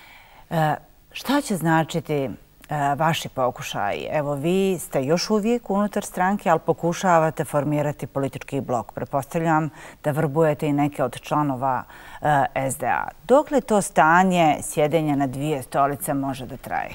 Šta će značiti vaši pokušaji? Evo, vi ste još uvijek unutar stranke, ali pokušavate formirati politički blok. Prepostavljam da vrbujete i neke od članova S D A. Dokle to stanje sjedenja na dvije stolice može da traje?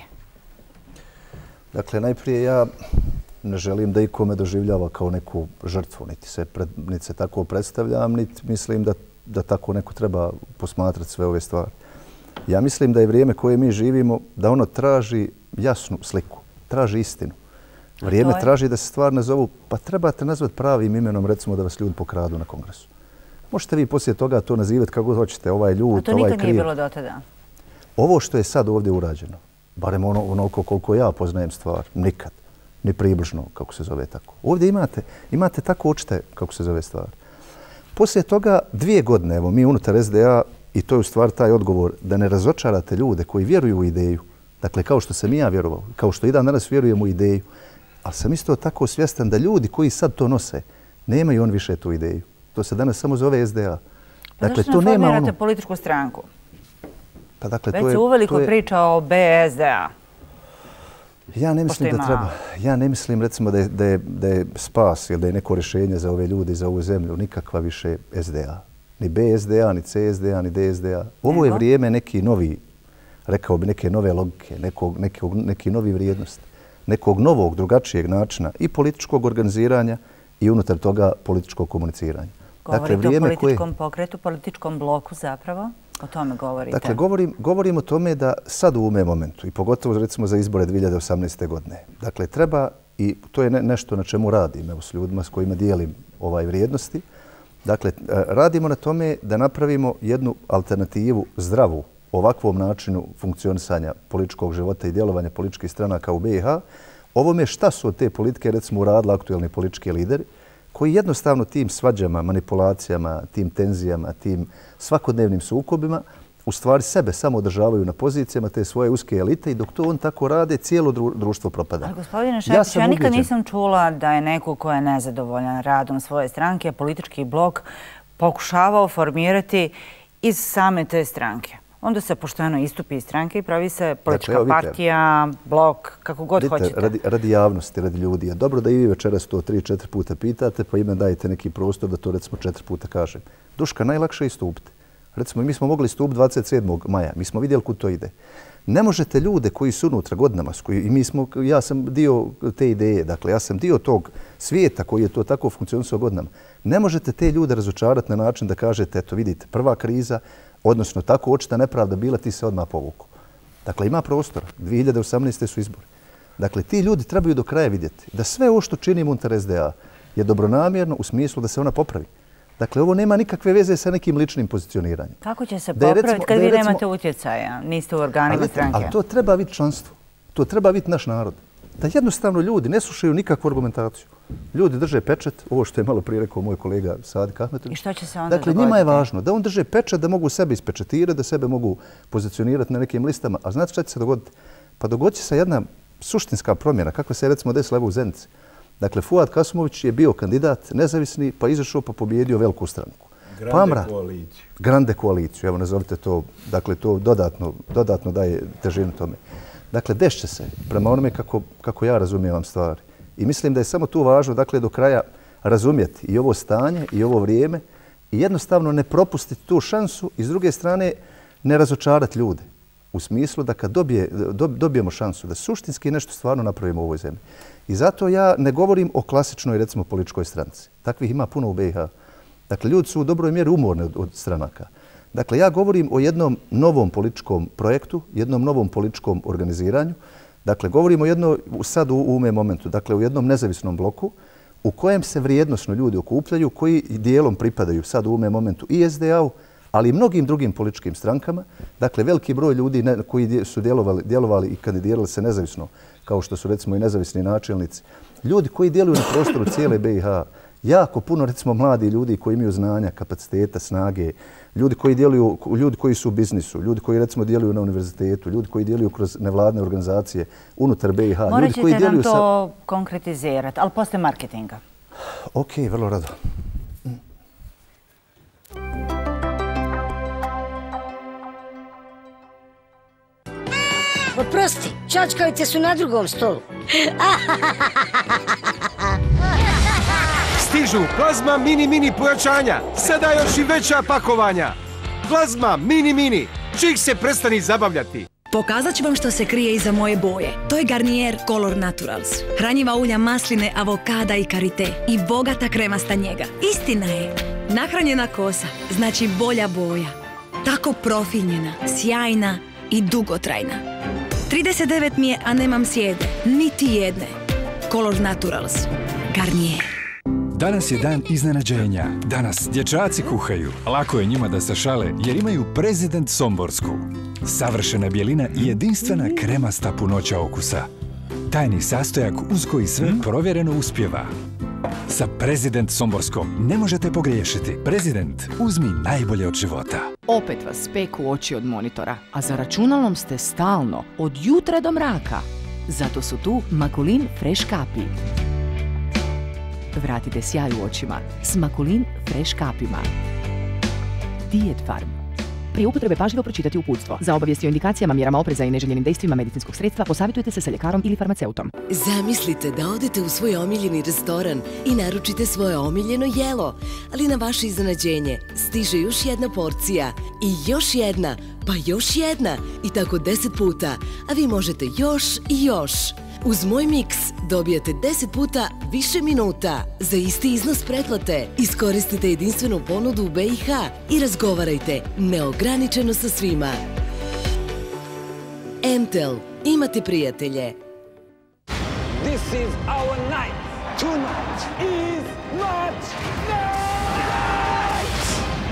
Dakle, najprije ja ne želim da ikome doživljava kao neku žrtvu, niti se, pred, niti se tako predstavljam, niti mislim da, da tako neko treba posmatrati sve ove stvari. Ja mislim da je vrijeme koje mi živimo, da ono traži jasnu sliku, traži istinu. Vrijeme traži da se stvar nazovu, pa trebate nazvati pravim imenom, recimo da vas ljudi pokradu na kongresu. Možete vi poslije toga to nazivati kako hoćete, ovaj ljud, ovaj kriv. A to nikad nije bilo do tada? Ovo što je sad ovdje urađeno, barem ono, onoliko koliko ja poznajem stvar, nikad, ni približno, kako se zove tako. Ovdje imate, imate tako očite kako se zove stvar. Poslije toga dvije godine, evo mi unutar S D A, i to je u stvari taj odgovor, da ne razočarate ljude koji vjeruju u ideju. Dakle, kao što sam i ja vjerovao, kao što i dan danas vjerujem u ideju, ali sam isto tako svjestan da ljudi koji sad to nose, nemaju on više tu ideju. To se danas samo zove S D A. Dakle, to nema formirate ono... političku stranku. Pa dakle, Već to je... se uveliko je... priča o B S D A. Ja ne mislim da treba. Ja ne mislim, recimo, da je, da je, da je spas ili da je neko rješenje za ove ljude i za ovu zemlju nikakva više S D A. Ni B S D A, ni C S D A, ni D S D A. Ovo je vrijeme neki novi, rekao bi, neke nove logike, nekog, nekog, neki novi vrijednosti, nekog novog, drugačijeg načina i političkog organiziranja i unutar toga političkog komuniciranja. Govorite dakle, o političkom koje... pokretu, političkom bloku zapravo? O tome govorite? Dakle, govorim, govorim o tome da sad u ovome momentu, i pogotovo recimo za izbore dvije hiljade osamnaeste. godine, dakle, treba, i to je ne, nešto na čemu radim, evo, s ljudima s kojima dijelim ovaj vrijednosti, dakle, radimo na tome da napravimo jednu alternativu zdravu ovakvom načinu funkcionisanja političkog života i djelovanja političkih stranaka u B i H. Ovome šta su od te politike, recimo, uradili aktuelni politički lideri, koji jednostavno tim svađama, manipulacijama, tim tenzijama, tim svakodnevnim sukobima u stvari sebe samo održavaju na pozicijama te svoje uske elite i dok to on tako rade, cijelo društvo propada. Ali gospodine Šepić, ja, ja nikad nisam čula da je neko ko je nezadovoljan radom svoje stranke, politički blok pokušavao formirati iz same te stranke. Onda se pošteno istupi iz stranke i pravi se politička dakle, partija, blok, kako god vidite, hoćete. Radi, radi javnosti, radi ljudi. Je dobro da i vi večeras to tri, četiri puta pitate, pa ime dajete neki prostor da to recimo četiri puta kažem. Duška, najlakše je istupiti. Recimo, mi smo mogli istupiti dvadeset sedmog maja. Mi smo vidjeli kud to ide. Ne možete ljude koji su unutra godinama, i mi smo, ja sam dio te ideje, dakle, ja sam dio tog svijeta koji je to tako funkcionisao godinama. Ne možete te ljude razočarati na način da kažete, eto vidite, prva kriza, odnosno tako očita nepravda bila, ti se odmah povuku. Dakle, ima prostora. dvije hiljade osamnaeste. su izbori. Dakle, ti ljudi trebaju do kraja vidjeti da sve ovo što činimo unutar S D A je dobronamjerno u smislu da se ona popravi. Dakle, ovo nema nikakve veze sa nekim ličnim pozicioniranjem. Kako će se popraviti recimo, kad vi recimo, nemate utjecaja, niste u organima ali, stranke? Ali to treba biti članstvo. To treba biti naš narod. Da jednostavno ljudi ne slušaju nikakvu argumentaciju. Ljudi drže pečat, ovo što je malo prije rekao moj kolega Sadik Ahmetović. I što će se onda dakle, dogoditi? Njima je važno da on drže pečat, da mogu sebe ispečatirati, da sebe mogu pozicionirati na nekim listama. A znate šta će se dogoditi? Pa dogodit će se jedna suštinska promjena, kakva se je recimo desila u Zenici. Dakle, Fuad Kasimović je bio kandidat nezavisni, pa izašao pa pobjedio veliku stranku. Grande Pamra, koaliciju. Grande koaliciju, evo nazovite to, dakle to dodatno, dodatno daje težinu tome. Dakle, dešće se prema onome kako, kako ja razumijem stvari. I mislim da je samo tu važno, dakle, do kraja razumjeti i ovo stanje i ovo vrijeme i jednostavno ne propustiti tu šansu i s druge strane ne razočarati ljude. U smislu da kad dobije, dobijemo šansu da suštinski nešto stvarno napravimo u ovoj zemlji. I zato ja ne govorim o klasičnoj, recimo, političkoj stranci. Takvih ima puno u B i H. Dakle, ljudi su u dobroj mjeri umorni od, od stranaka. Dakle, ja govorim o jednom novom političkom projektu, jednom novom političkom organiziranju. Dakle, govorim o jednom, sad u ovome momentu, dakle, u jednom nezavisnom bloku u kojem se vrijednosno ljudi okupljaju, koji dijelom pripadaju sad u ovome momentu i S D A-u, ali i mnogim drugim političkim strankama. Dakle, veliki broj ljudi ne, koji su djelovali, djelovali i kandidirali se nezavisno, kao što su recimo i nezavisni načelnici. Ljudi koji djeluju na prostoru cijele B i H. Jako puno, recimo, mladi ljudi koji imaju znanja, kapaciteta, snage, ljudi koji djeluju, ljudi koji su u biznisu, ljudi koji, recimo, djeluju na univerzitetu, ljudi koji djeluju kroz nevladne organizacije unutar B i H. Morat ćete koji nam to sa... konkretizirati, ali posle marketinga. Ok, vrlo rado. Oprosti, čačkavice su na drugom stolu. Stižu plazma mini mini pojačanja, sada još i veća pakovanja. Plazma mini mini, čih se prestani zabavljati. Pokazat ću vam što se krije iza moje boje. To je Garnier Color Naturals. Hranjiva ulja masline, avokada i karite. I bogata kremasta njega. Istina je, nahranjena kosa znači bolja boja. Tako profiljena, sjajna i dugotrajna. trideset devet mi je, a nemam sjede. Niti jedne. Color Naturals. Garnier. Danas je dan iznenađenja. Danas dječaci kuhaju. Lako je njima da se šale jer imaju Prezident Somborsku. Savršena bjelina i jedinstvena kremasta punoća okusa. Tajni sastojak uz koji sve provjereno uspjeva. Sa Prezident Somborskom ne možete pogriješiti. Prezident, uzmi najbolje od života. Opet vas peku oči od monitora, a za računalom ste stalno, od jutra do mraka. Zato su tu Makulin Fresh kapi. Vratite sjaj u očima s Makulin Fresh kapima. Dijet Farm. Prije upotrebe pažljivo pročitati uputstvo. Za obavijesti o indikacijama, mjerama opreza i neželjenim dejstvima medicinskog sredstva posavitujte se sa ljekarom ili farmaceutom. Zamislite da odete u svoj omiljeni restoran i naručite svoje omiljeno jelo, ali na vaše iznenađenje stiže još jedna porcija i još jedna, pa još jedna i tako deset puta, a vi možete još i još. Uz Moj Mix dobijate deset puta više minuta za isti iznos pretplate. Iskoristite jedinstvenu ponudu u B i H i razgovarajte neograničeno sa svima. M T L. Imate prijatelje. This is our night. Tonight is not night.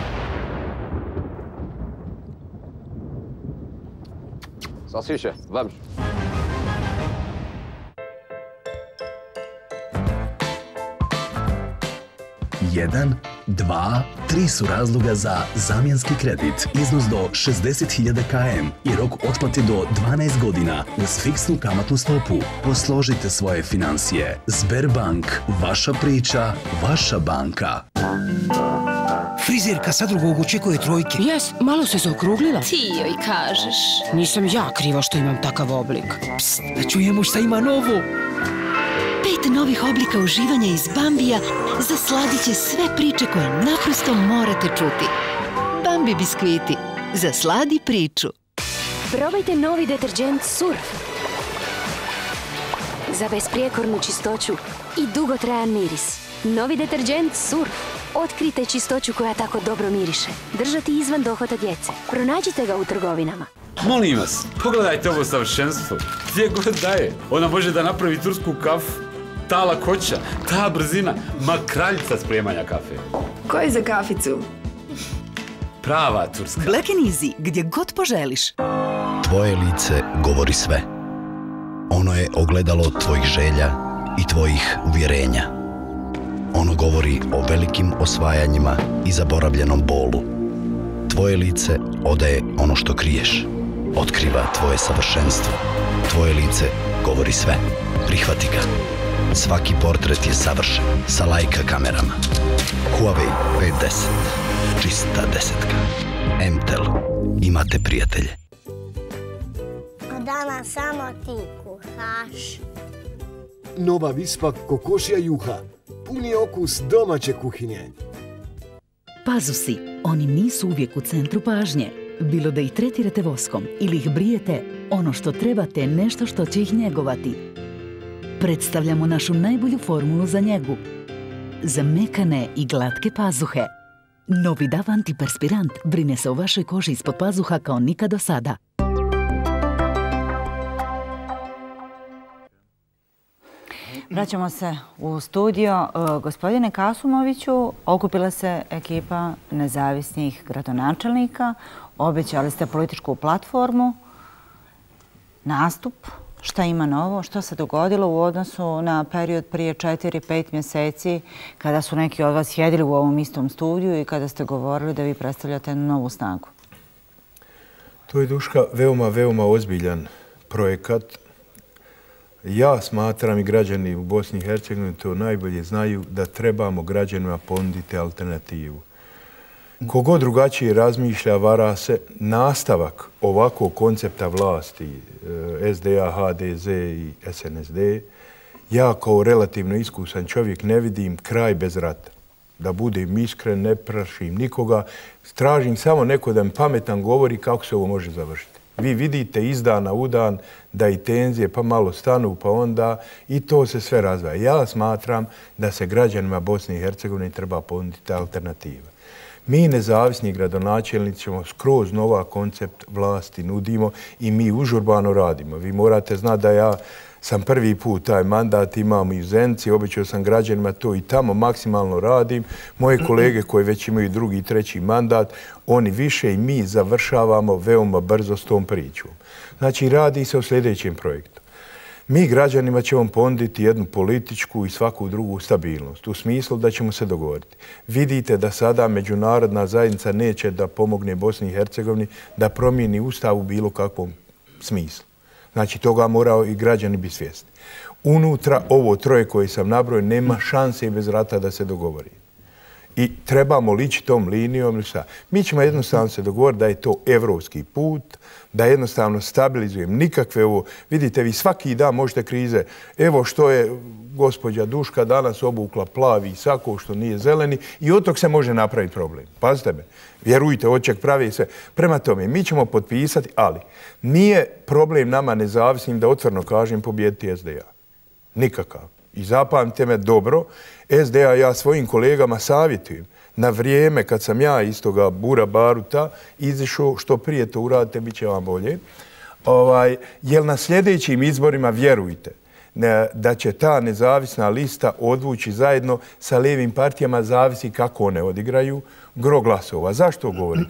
Salsiche, vamos. Jedan, dva, tri su razloga za zamjenski kredit. Iznos do šezdeset hiljada km i rok otplate do dvanaest godina uz fiksnu kamatnu stopu. Posložite svoje financije. Sberbank. Vaša priča, vaša banka. Frizerka sa drugog očekuje trojke. Jes, malo se zaokruglila. Ti joj kažeš. Nisam ja kriva što imam takav oblik. Psst, da čujemo šta ima novo. Pet novih oblika uživanja iz Bambija zasladit će sve priče koje naprosto morate čuti. Bambi biskviti. Zasladi priču. Probajte novi deterđent Surf. Za besprijekornu čistoću i dugotrajan miris. Novi deterđent Surf. Otkrite čistoću koja tako dobro miriše. Držati izvan dohvata djece. Pronađite ga u trgovinama. Molim vas, pogledajte ovo savršenstvo. Gdje god daje. Ona može da napravi tursku kafu. Ta lakoća, ta brzina, ma kraljica spremanja kafe. Ko je za kaficu? Prava turska. Black and Easy, gdje god poželiš. Tvoje lice govori sve. Ono je ogledalo tvojih želja i tvojih uvjerenja. Ono govori o velikim osvajanjima i zaboravljenom bolu. Tvoje lice odaje ono što kriješ. Otkriva tvoje savršenstvo. Tvoje lice govori sve. Prihvati ga. Svaki portret je savršen sa Leica kamerama. Huawei P deset. Čista desetka. M T L. Imate prijatelje. A danas samo ti kuhaš. Nova Vispa kokošja juha. Puni okus domaće kuhinje. Pazusi, oni nisu uvijek u centru pažnje. Bilo da ih tretirate voskom ili ih brijete, ono što trebate je nešto što će ih njegovati. Predstavljamo našu najbolju formulu za njegu. Za mekane i glatke pazuhe. Novi Dav antiperspirant brine se o vašoj koži ispod pazuha kao nikad do sada. Vraćamo se u studio. Gospodine Kasumoviću, okupila se ekipa nezavisnih gradonačelnika. Obećali ste političku platformu, nastup. Šta ima novo? Što se dogodilo u odnosu na period prije četiri pet mjeseci kada su neki od vas sjedili u ovom istom studiju i kada ste govorili da vi predstavljate novu snagu? To je, Duška, veoma, veoma ozbiljan projekat. Ja smatram i građani u Bosni i Hercegovini to najbolje znaju da trebamo građanima ponuditi alternativu. Kogo drugačije razmišlja, vara se. Nastavak ovakvog koncepta vlasti S D A, H D Z i S N S D, ja kao relativno iskusan čovjek ne vidim kraj bez rata. Da budem iskren, ne prašim nikoga, tražim samo neko da mi pametan govori kako se ovo može završiti. Vi vidite iz dana u dan da i tenzije pa malo stanu, pa onda i to se sve razvaja. Ja smatram da se građanima Bosne i Hercegovine treba ponuditi alternativa. Mi nezavisni gradonačelnici ćemo skroz nova koncept vlasti nudimo i mi užurbano radimo. Vi morate znati da ja sam prvi put taj mandat imam i u Zenici, obećao sam građanima to i tamo maksimalno radim. Moje kolege koji već imaju drugi i treći mandat, oni više i mi završavamo veoma brzo s tom pričom. Znači, radi se o sljedećem projektu. Mi građanima ćemo ponuditi jednu političku i svaku drugu stabilnost, u smislu da ćemo se dogovoriti. Vidite da sada međunarodna zajednica neće da pomogne Bosni i Hercegovini da promijeni ustav u bilo kakvom smislu. Znači, toga morao i građani biti svjesni. Unutra ovo troje koje sam nabrojio nema šanse bez rata da se dogovori. i trebamo lići tom linijom ili šta. Mi ćemo jednostavno se dogovoriti da je to evropski put, da jednostavno stabilizujem nikakve ovo. Vidite, vi svaki dan možete krize. Evo što je gospođa Duška danas obukla plavi sako što nije zeleni i od tog se može napraviti problem. Pazite me, vjerujte, oček pravi se. Prema tome, mi ćemo potpisati, ali nije problem nama nezavisnim da otvoreno kažem pobijediti S D A. Nikakav. I zapamtite me dobro, S D A ja svojim kolegama savjetujem na vrijeme kad sam ja iz toga bura baruta izišao, što prije to uradite, bit će vam bolje. Ovaj, jer na sljedećim izborima, vjerujte, da će ta nezavisna lista odvući zajedno sa lijevim partijama, zavisi kako one odigraju, gro glasova. Zašto govorim?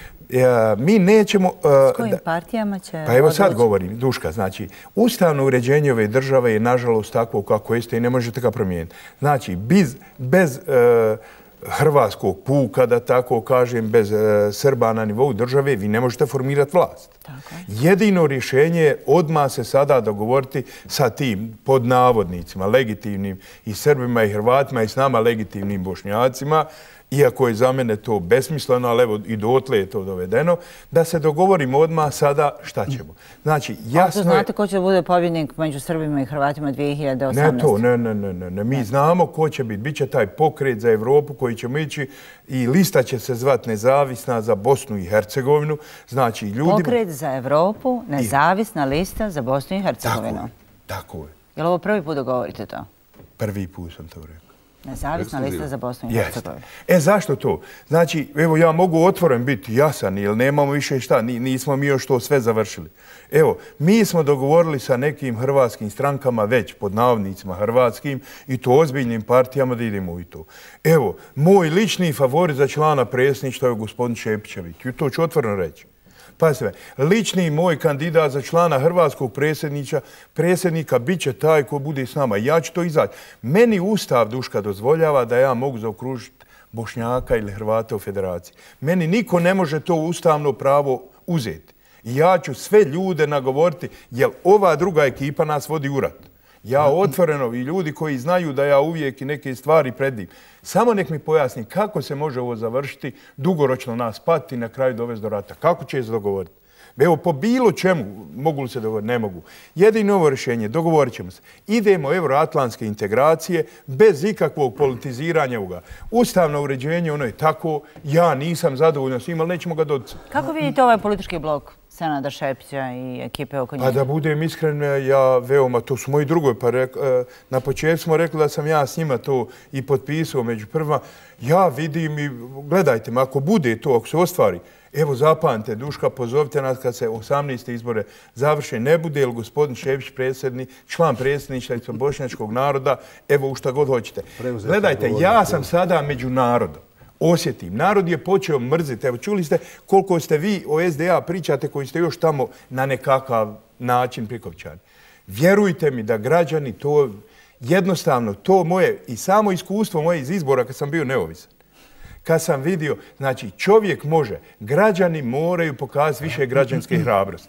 Mi nećemo... S kojim partijama će... Pa evo sad govorim, Duška, znači, ustavno uređenje ove države je nažalost takvo kako jeste i ne možete ga promijeniti. Znači, bez, bez uh, hrvatskog puka, da tako kažem, bez uh, Srba na nivou države, vi ne možete formirati vlast. Tako. Jedino rješenje je odmah se sada dogovoriti sa tim, pod navodnicima, legitimnim i Srbima i Hrvatima i s nama legitimnim Bošnjacima, iako je za mene to besmisleno, ali evo i dotle je to dovedeno, da se dogovorimo odmah sada šta ćemo. Znači, jasno je... znate ko će bude pobjednik među Srbima i Hrvatima dvije hiljade osamnaeste? Ne to, ne, ne, ne, ne. Mi znamo ko će biti. Biće taj pokret za Evropu koji ćemo ići i lista će se zvati nezavisna za Bosnu i Hercegovinu. Znači, ljudima... Pokret za Evropu, nezavisna lista za Bosnu i Hercegovinu. Tako je, tako je. Je li ovo prvi put da govorite to? Prvi put sam to rekao. Nezavisna lista za Bosnu i Hercegovinu. E, zašto to? Znači, evo, ja mogu otvoren biti jasan, jer nemamo više šta, nismo mi još to sve završili. Evo, mi smo dogovorili sa nekim hrvatskim strankama, već pod navodnicima hrvatskim, i to ozbiljnim partijama da idemo u to. Evo, moj lični favorit za člana predsjedništva je gospodin Šepićević. I to ću otvoreno reći. Pazite, lični moj kandidat za člana hrvatskog predsjednika bit će taj ko bude s nama. Ja ću to izaći. Meni Ustav, Duška, dozvoljava da ja mogu zaokružiti Bošnjaka ili Hrvata u federaciji. Meni niko ne može to ustavno pravo uzeti. I ja ću sve ljude nagovoriti, jer ova druga ekipa nas vodi u rat. Ja otvoreno i ljudi koji znaju da ja uvijek i neke stvari predim. Samo nek mi pojasni kako se može ovo završiti, dugoročno nas pati i na kraju dovesti do rata. Kako će se dogovoriti? Evo, po bilo čemu mogu li se dogovoriti? Ne mogu. Jedino ovo rješenje, dogovorit ćemo se. Idemo euroatlantske integracije bez ikakvog politiziranja ovoga. Ustavno uređenje, ono je tako, ja nisam zadovoljan s njim, ali nećemo ga doticati. Kako vidite ovaj politički blok Senada Šepića i ekipe oko njega? Pa da budem iskren, ja veoma, to su moji drugovi, pa na početku smo rekli da sam ja s njima to i potpisao među prvima. Ja vidim i gledajte me, ako bude to, ako se ostvari, evo zapamte, Duška, pozovite nas kad se osamnaeste izbore završe, ne bude li gospodin Šepić predsjednik, član predsjedništva bošnjačkog naroda, evo u šta god hoćete. Gledajte, ja sam sada među narodom. Osjetim. Narod je počeo mrziti. Evo, čuli ste koliko ste vi o S D A pričate koji ste još tamo na nekakav način prikopčani. Vjerujte mi da građani to jednostavno, to moje i samo iskustvo moje iz izbora kad sam bio neovisan. Kad sam vidio, znači čovjek može, građani moraju pokazati više građanske hrabrosti.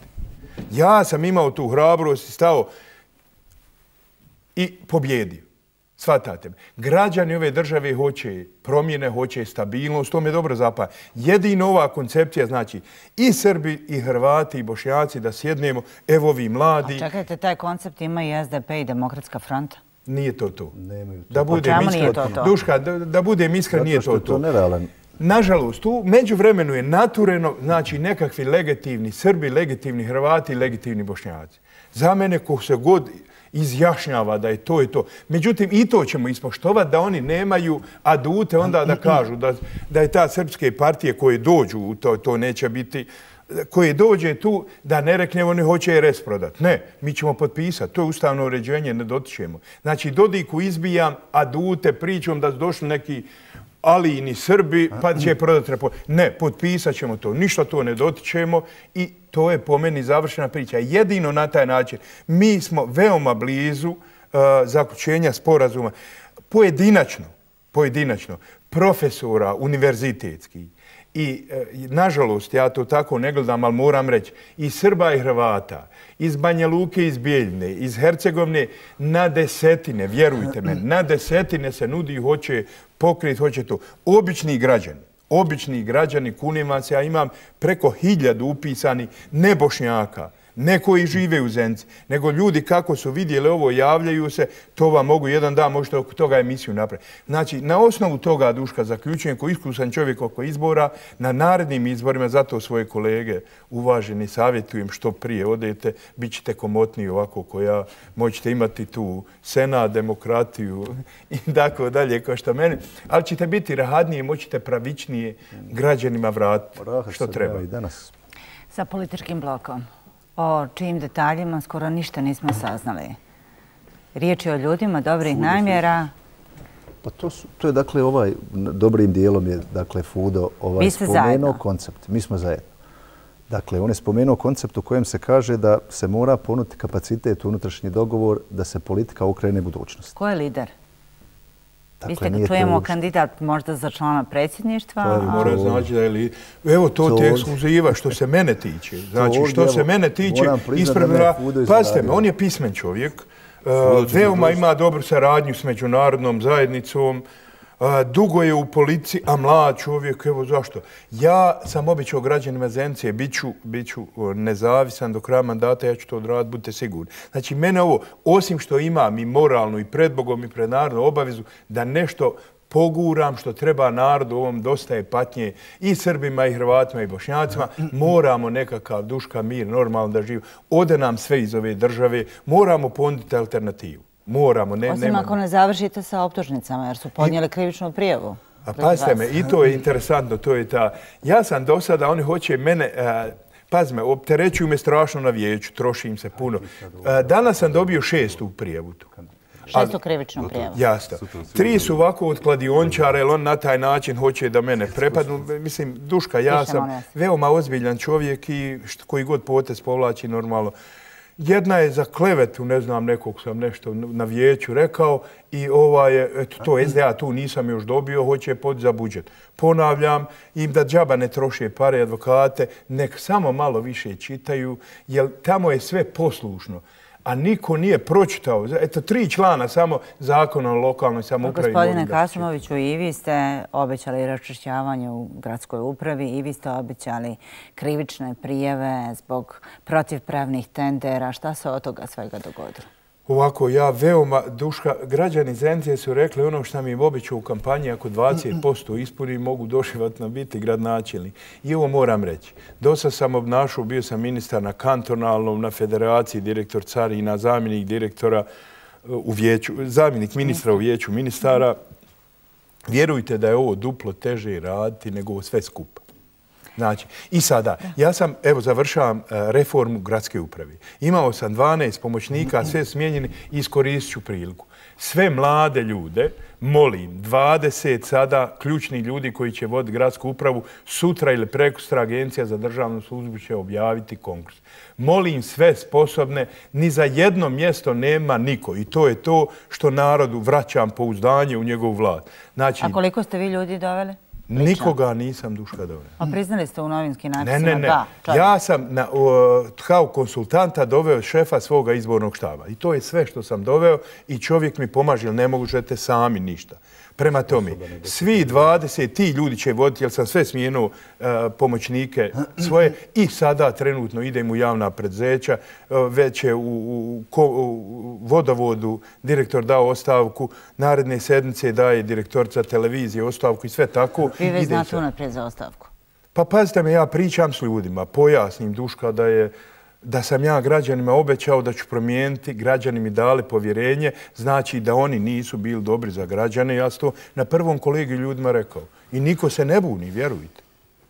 Ja sam imao tu hrabrost i stao i pobjedio. Shvatate me. Građani ove države hoće promjene, hoće stabilnost, to me dobro zapamti. Jedino ova koncepcija, znači i Srbi, i Hrvati, i Bošnjaci da sjednemo, evo vi mladi. A čekajte, taj koncept ima i S D P i Demokratska fronta? Nije to to. Da budem iskren, Duška, da budem iskren, nije to to. Nažalost, tu među vremenu je natureno, znači nekakvi legitimni Srbi, legitimni Hrvati, legitimni Bošnjaci. Za mene ko se god izjašnjava da je to i to. Međutim, i to ćemo ispoštovati da oni nemaju adute onda da kažu da, da je ta srpske partije koje dođu, to, to neće biti, koje dođe tu da ne rekne oni hoće R S prodati. Ne, mi ćemo potpisati. To je ustavno uređenje, ne dotičemo. Znači, Dodiku izbijam adute pričom da su došli neki Alijini Srbi, pa će prodati repo. Ne, potpisat ćemo to. Ništa to ne dotičemo i to je po meni završena priča. Jedino na taj način mi smo veoma blizu uh, zaključenja sporazuma. Pojedinačno, pojedinačno, profesora univerzitetskih I, nažalost, ja to tako ne gledam, ali moram reći, i Srba i Hrvata, iz Banja Luke, iz Bijeljine, iz Hercegovine, na desetine, vjerujte me, na desetine se nudi i hoće pokriti, hoće to. Obični građani, obični građani, kunim vas, ja imam preko hiljadu upisani ne Bošnjaka, ne koji žive u Zenici, nego ljudi kako su vidjeli ovo, javljaju se, to vam mogu jedan dan, možete oko toga emisiju napraviti. Znači, na osnovu toga, Duška, zaključujem, ko iskusan čovjek oko izbora, na narednim izborima, zato svoje kolege uvaženi savjetujem što prije odete, bit ćete komotniji ovako koja moćete imati tu senat, demokratiju i tako dalje, kao što meni, ali ćete biti rahadnije, moćete pravičnije građanima vratiti što treba. I danas. Sa političkim blokom, o čijim detaljima skoro ništa nismo saznali. Riječ je o ljudima dobrih namjera. Pa to, su, to je dakle ovaj, dobrim dijelom je dakle Fudo ovaj spomenuo koncept. Mi smo zajedno. Dakle, on je spomenuo koncept u kojem se kaže da se mora ponuditi kapacitet, unutrašnji dogovor, da se politika okrene budućnosti. Ko je lider? Dakle, vi ste ga čujemo kandidat možda za člana predsjedništva. To mora znači da je li... Evo to, to te ekskluziva što se mene tiče. Znači što se mene tiče, ispred... Pazite me, on je pismen čovjek. Uh, veoma ima dobru saradnju s međunarodnom zajednicom. Uh, dugo je u policiji, a mlad čovjek, evo zašto. Ja sam običao građanima Zenice, bit ću, bit ću nezavisan do kraja mandata, ja ću to odraditi, budite sigurni. Znači, mene ovo, osim što imam i moralnu i pred Bogom i pred narodom obavezu, da nešto poguram što treba narodu, ovom dosta je patnje i Srbima i Hrvatima i Bošnjacima, moramo nekakav Duška mir, normalno da živi. Ode nam sve iz ove države, moramo ponuditi alternativu. Moramo, ne, Osim nema... ako ne završite sa optužnicama, jer su podnijeli krivičnu prijavu. A pazite me, i to je interesantno, to je ta... Ja sam do sada, oni hoće mene... Uh, Pazi me, opterećuju me strašno na vijeću, trošim se puno. Uh, danas sam dobio šestu prijavu tu. Šestu krivičnu prijavu. Jasno. Tri su ovako od kladiončara, jer on na taj način hoće da mene prepadnu. Mislim, Duška, ja sam veoma ozbiljan čovjek i koji god potez povlači normalno. Jedna je za klevetu, ne znam, nekog sam nešto na vijeću rekao i ova je, eto to S D A tu nisam još dobio, hoće pod za budžet. Ponavljam im da džaba ne troše pare advokate, nek samo malo više čitaju, jer tamo je sve poslušno. A niko nije pročitao. Eto, tri člana samo zakona o lokalnoj samoupravi. Gospodine Kasimoviću, i vi ste obećali raščišćavanje u gradskoj upravi, i vi ste obećali krivične prijave zbog protivpravnih tendera. Šta se od toga svega dogodilo? Ovako, ja veoma, Duška, građani Zenice su rekli ono što mi im obećao u kampanji, ako dvadeset posto ispuni, mogu doživotno biti gradonačelnik. I ovo moram reći. Dosta sam obnašao, bio sam ministar na kantonalnom, na federaciji, direktor carina, zamjenik direktora u vijeću, zamjenik ministra u vijeću ministara. Vjerujte da je ovo duplo teže raditi nego ovo sve skupa. Znači, i sada, ja sam, evo, završavam reformu gradske uprave. Imao sam dvanaest pomoćnika, sve smijenjeni, iskoristit ću priliku. Sve mlade ljude, molim, dvadeset sada ključnih ljudi koji će voditi gradsku upravu, sutra ili prekustra Agencija za državnu službu će objaviti konkurs. Molim sve sposobne, ni za jedno mjesto nema niko. I to je to što narodu vraćam pouzdanje u njegovu vlad. Znači, a koliko ste vi ljudi doveli? Nikoga nisam, Duška, doveo. A priznali ste u novinskim napisima? Ne, ne, ne. Ja sam na, o, kao konsultanta doveo šefa svoga izbornog štaba. I to je sve što sam doveo i čovjek mi pomaže, jer ne možete sami ništa. Prema tome, svi dvadeset ti ljudi će voditi, jer sam sve smijenuo uh, pomoćnike svoje i sada trenutno idem u javna preduzeća, uh, već je u, u, u vodovodu direktor dao ostavku, naredne sedmice daje direktorica televizije ostavku i sve tako. Vi već znate unaprijed za ostavku? Pa pazite me, ja pričam s ljudima, pojasnim, Duška, da je da sam ja građanima obećao da ću promijeniti, građani mi dali povjerenje, znači da oni nisu bili dobri za građane. Ja sam to na prvom kolegiju ljudima rekao. I niko se ne buni, vjerujte.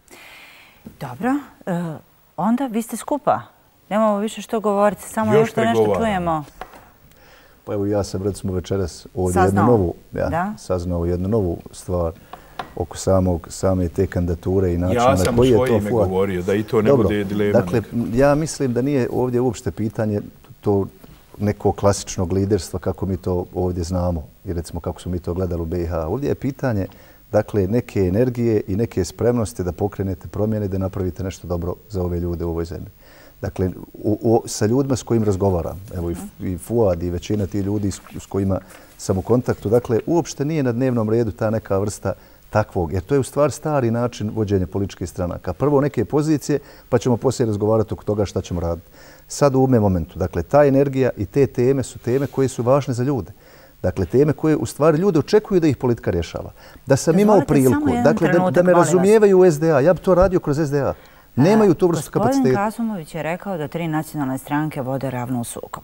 Dobro, onda vi ste skupa. Nemamo više što govoriti, samo još što nešto čujemo. Pa evo, ja sam recimo večeras ovdje jednu novu, ja, saznao jednu novu stvar oko samog, same te kandidature i načina na koji je to... Ja sam u svoje ime govorio, da i to ne bude dilema. Dakle, ja mislim da nije ovdje uopšte pitanje to nekog klasičnog liderstva kako mi to ovdje znamo i recimo kako smo mi to gledali u B iH. Ovdje je pitanje dakle, neke energije i neke spremnosti da pokrenete promjene, da napravite nešto dobro za ove ljude u ovoj zemlji. Dakle, u, u, sa ljudima s kojim razgovaram, evo i, i Fuad i većina tih ljudi s, s kojima sam u kontaktu, dakle, uopšte nije na dnevnom redu ta neka vrsta takvog, jer to je u stvari stari način vođenja političkih stranaka. Prvo neke pozicije, pa ćemo poslije razgovarati oko toga šta ćemo raditi. Sad u ovome momentu, dakle, ta energija i te teme su teme koje su važne za ljude. Dakle, teme koje u stvari ljude očekuju da ih politika rješava. Da sam imao priliku, dakle, da, da me razumijevaju u S D A, ja bi to radio kroz S D A. Nemaju tu vrstu kapaciteta. Gospodin Kasumović je rekao da tri nacionalne stranke vode ravno u sukob.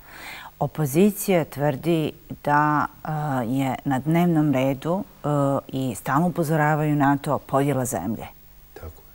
Opozicija tvrdi da uh, je na dnevnom redu uh, i stalno upozoravaju na to podjela zemlje. Tako je.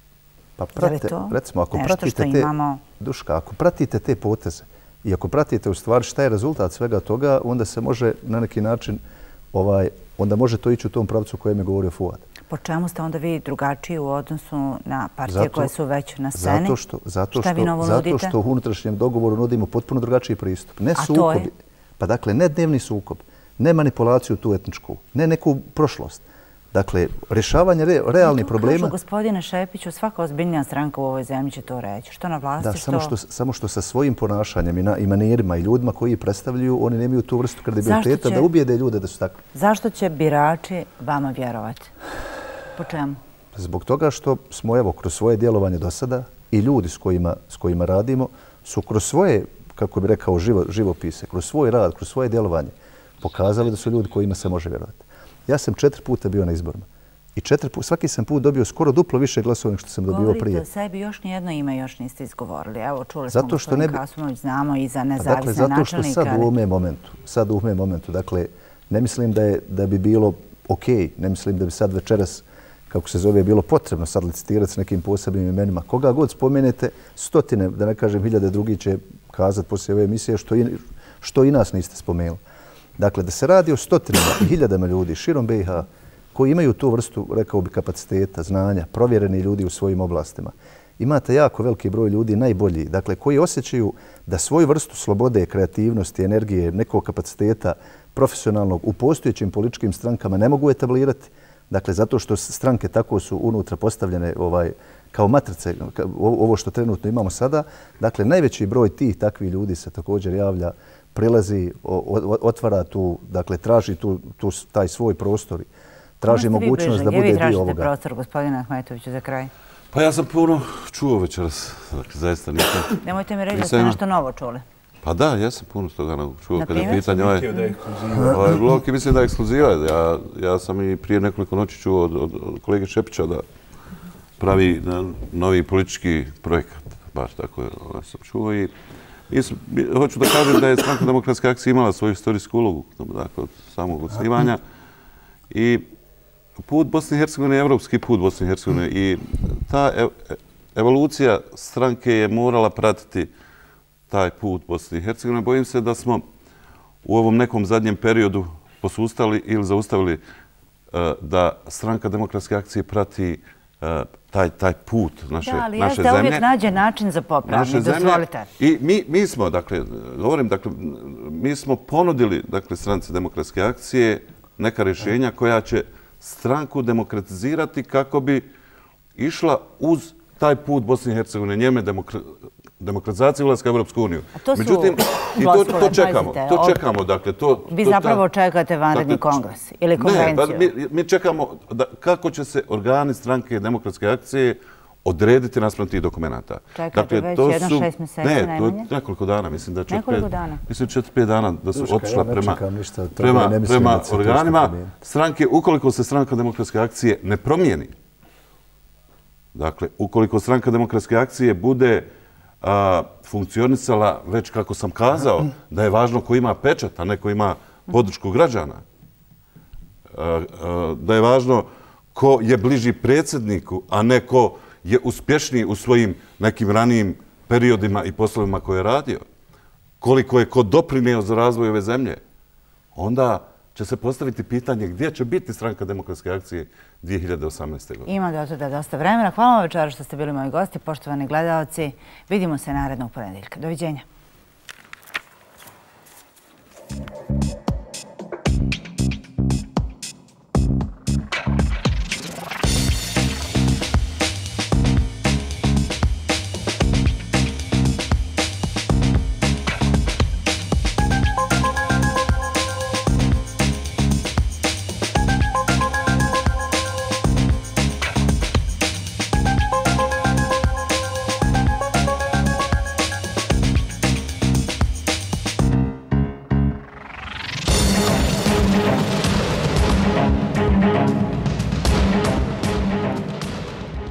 Pa pratite, recimo, ako pratite te, imamo... Duška, ako pratite te poteze i ako pratite u stvari šta je rezultat svega toga, onda se može na neki način, ovaj, onda može to ići u tom pravcu o kojem je govorio Fuad. Po čemu ste onda vi drugačiji u odnosu na partije zato, koje su već na sceni? Zato što, zato šta što, vi novo zato nudite? što u unutrašnjem dogovoru nudimo potpuno drugačiji pristup. Ne sukobi, pa dakle ne dnevni sukob, ne manipulaciju tu etničku, ne neku prošlost. Dakle, rješavanje re, realnih problema... Kažu, gospodine Šepiću, svaka ozbiljnija stranka u ovoj zemlji će to reći. Što na vlasti, da, što... Samo što, samo što sa svojim ponašanjem i, na, i manirima i ljudima koji ih predstavljaju, oni nemaju tu vrstu kredibiliteta će, da ubijede ljude da su takvi. Zašto će birači vama vjerovati? Po čemu? Zbog toga što smo, evo, kroz svoje djelovanje do sada i ljudi s kojima, s kojima radimo su kroz svoje, kako bi rekao, živo, živopise, kroz svoj rad, kroz svoje djelovanje pokazali da su ljudi kojima se može vjerovati. Ja sam četiri puta bio na izborima i četiri put, svaki sam put dobio skoro duplo više glasova nego što sam dobio prije. Govorite o sebi, još nijedno ime još niste izgovorili. Evo, čuli smo gospodin Kasumović, znamo i za nezavisne načelnike. Dakle, zato što sad u ovome momentu, sad u ovome momentu, dakle, ne mislim da, je, da bi bilo ok, ne mislim da bi sad večeras, kako se zove, bilo potrebno sad licitirati s nekim posebnim imenima. Koga god spomenete, stotine, da ne kažem hiljade drugi će kazati poslije ove emisije što i, što i nas niste spomenuli. Dakle, da se radi o stotinama i hiljadama ljudi širom B i H koji imaju tu vrstu, rekao bi, kapaciteta, znanja, provjereni ljudi u svojim oblastima. Imate jako veliki broj ljudi, najbolji, dakle, koji osjećaju da svoju vrstu slobode, kreativnosti, energije, nekog kapaciteta profesionalnog u postojećim političkim strankama ne mogu etablirati. Dakle, zato što stranke tako su unutra postavljene ovaj, kao matrice, ovo što trenutno imamo sada. Dakle, najveći broj tih takvih ljudi se također javlja, prilazi, otvara tu, dakle, traži tu, tu, taj svoj prostor, traži mogućnost da bude dio ovoga. Gdje vi tražite prostor, gospodine Ahmetoviću, za kraj? Pa ja sam puno čuo večeras, dakle, zaista nisam... Nemojte mi reći da ste nešto novo čuli. Pa da, ja sam puno toga čuo kada je pitanje ovaj... ovaj blok i mislim da je ekskluziva. Ja, ja sam i prije nekoliko noći čuo od, od, od kolege Šepića da pravi novi politički projekat. Baš tako sam čuo i mislim, hoću da kažem da je Stranka demokratske akcije imala svoju istorijsku ulogu, dakle, od samog osnivanja. I put Bosne i Hercegovine je evropski put Bosne i Hercegovine i ta ev evolucija stranke je morala pratiti taj put Bosne i Hercegovine. Bojim se da smo u ovom nekom zadnjem periodu posustali ili zaustavili uh, da Stranka demokratske akcije prati uh, taj, taj put naše, da, ali naše zemlje. Da, ali uvijek nađe način za popravljanje, dozvolite. I mi, mi smo, dakle, govorim, dakle, mi smo ponudili, dakle, Stranci demokratske akcije neka rješenja koja će stranku demokratizirati kako bi išla uz taj put Bosne i Hercegovine, njeme demokra demokratizacije ulaska u Evropsku uniju. Međutim, i to, to čekamo. To čekamo, dakle, to... Vi zapravo čekate vanredni kongres ili konvenciju? Ne, mi, mi čekamo da, kako će se organi Stranke demokratske akcije odrediti naspram tih dokumenta. Čekate dakle, već to jedno su, šest mjeseci ne, najmanje? Ne, to je nekoliko dana. Mislim da je nekoliko dana. Mislim četiri pet dana da su otišla prema, prema, prema organima stranke. Ukoliko se Stranka demokratske akcije ne promijeni, dakle, ukoliko Stranka demokratske akcije bude a, funkcionisala već kako sam kazao, da je važno ko ima pečat, a ne ko ima podršku građana, a, a, da je važno ko je bliži predsjedniku, a ne ko je uspješniji u svojim nekim ranijim periodima i poslovima koje je radio, koliko je ko doprinio za razvoj ove zemlje, onda će se postaviti pitanje gdje će biti Stranka demokratske akcije dvije hiljade osamnaeste. godine. Ima do tada dosta vremena. Hvala vam večera što ste bili moji gosti, poštovani gledalci. Vidimo se narednog ponedjeljka. Doviđenja.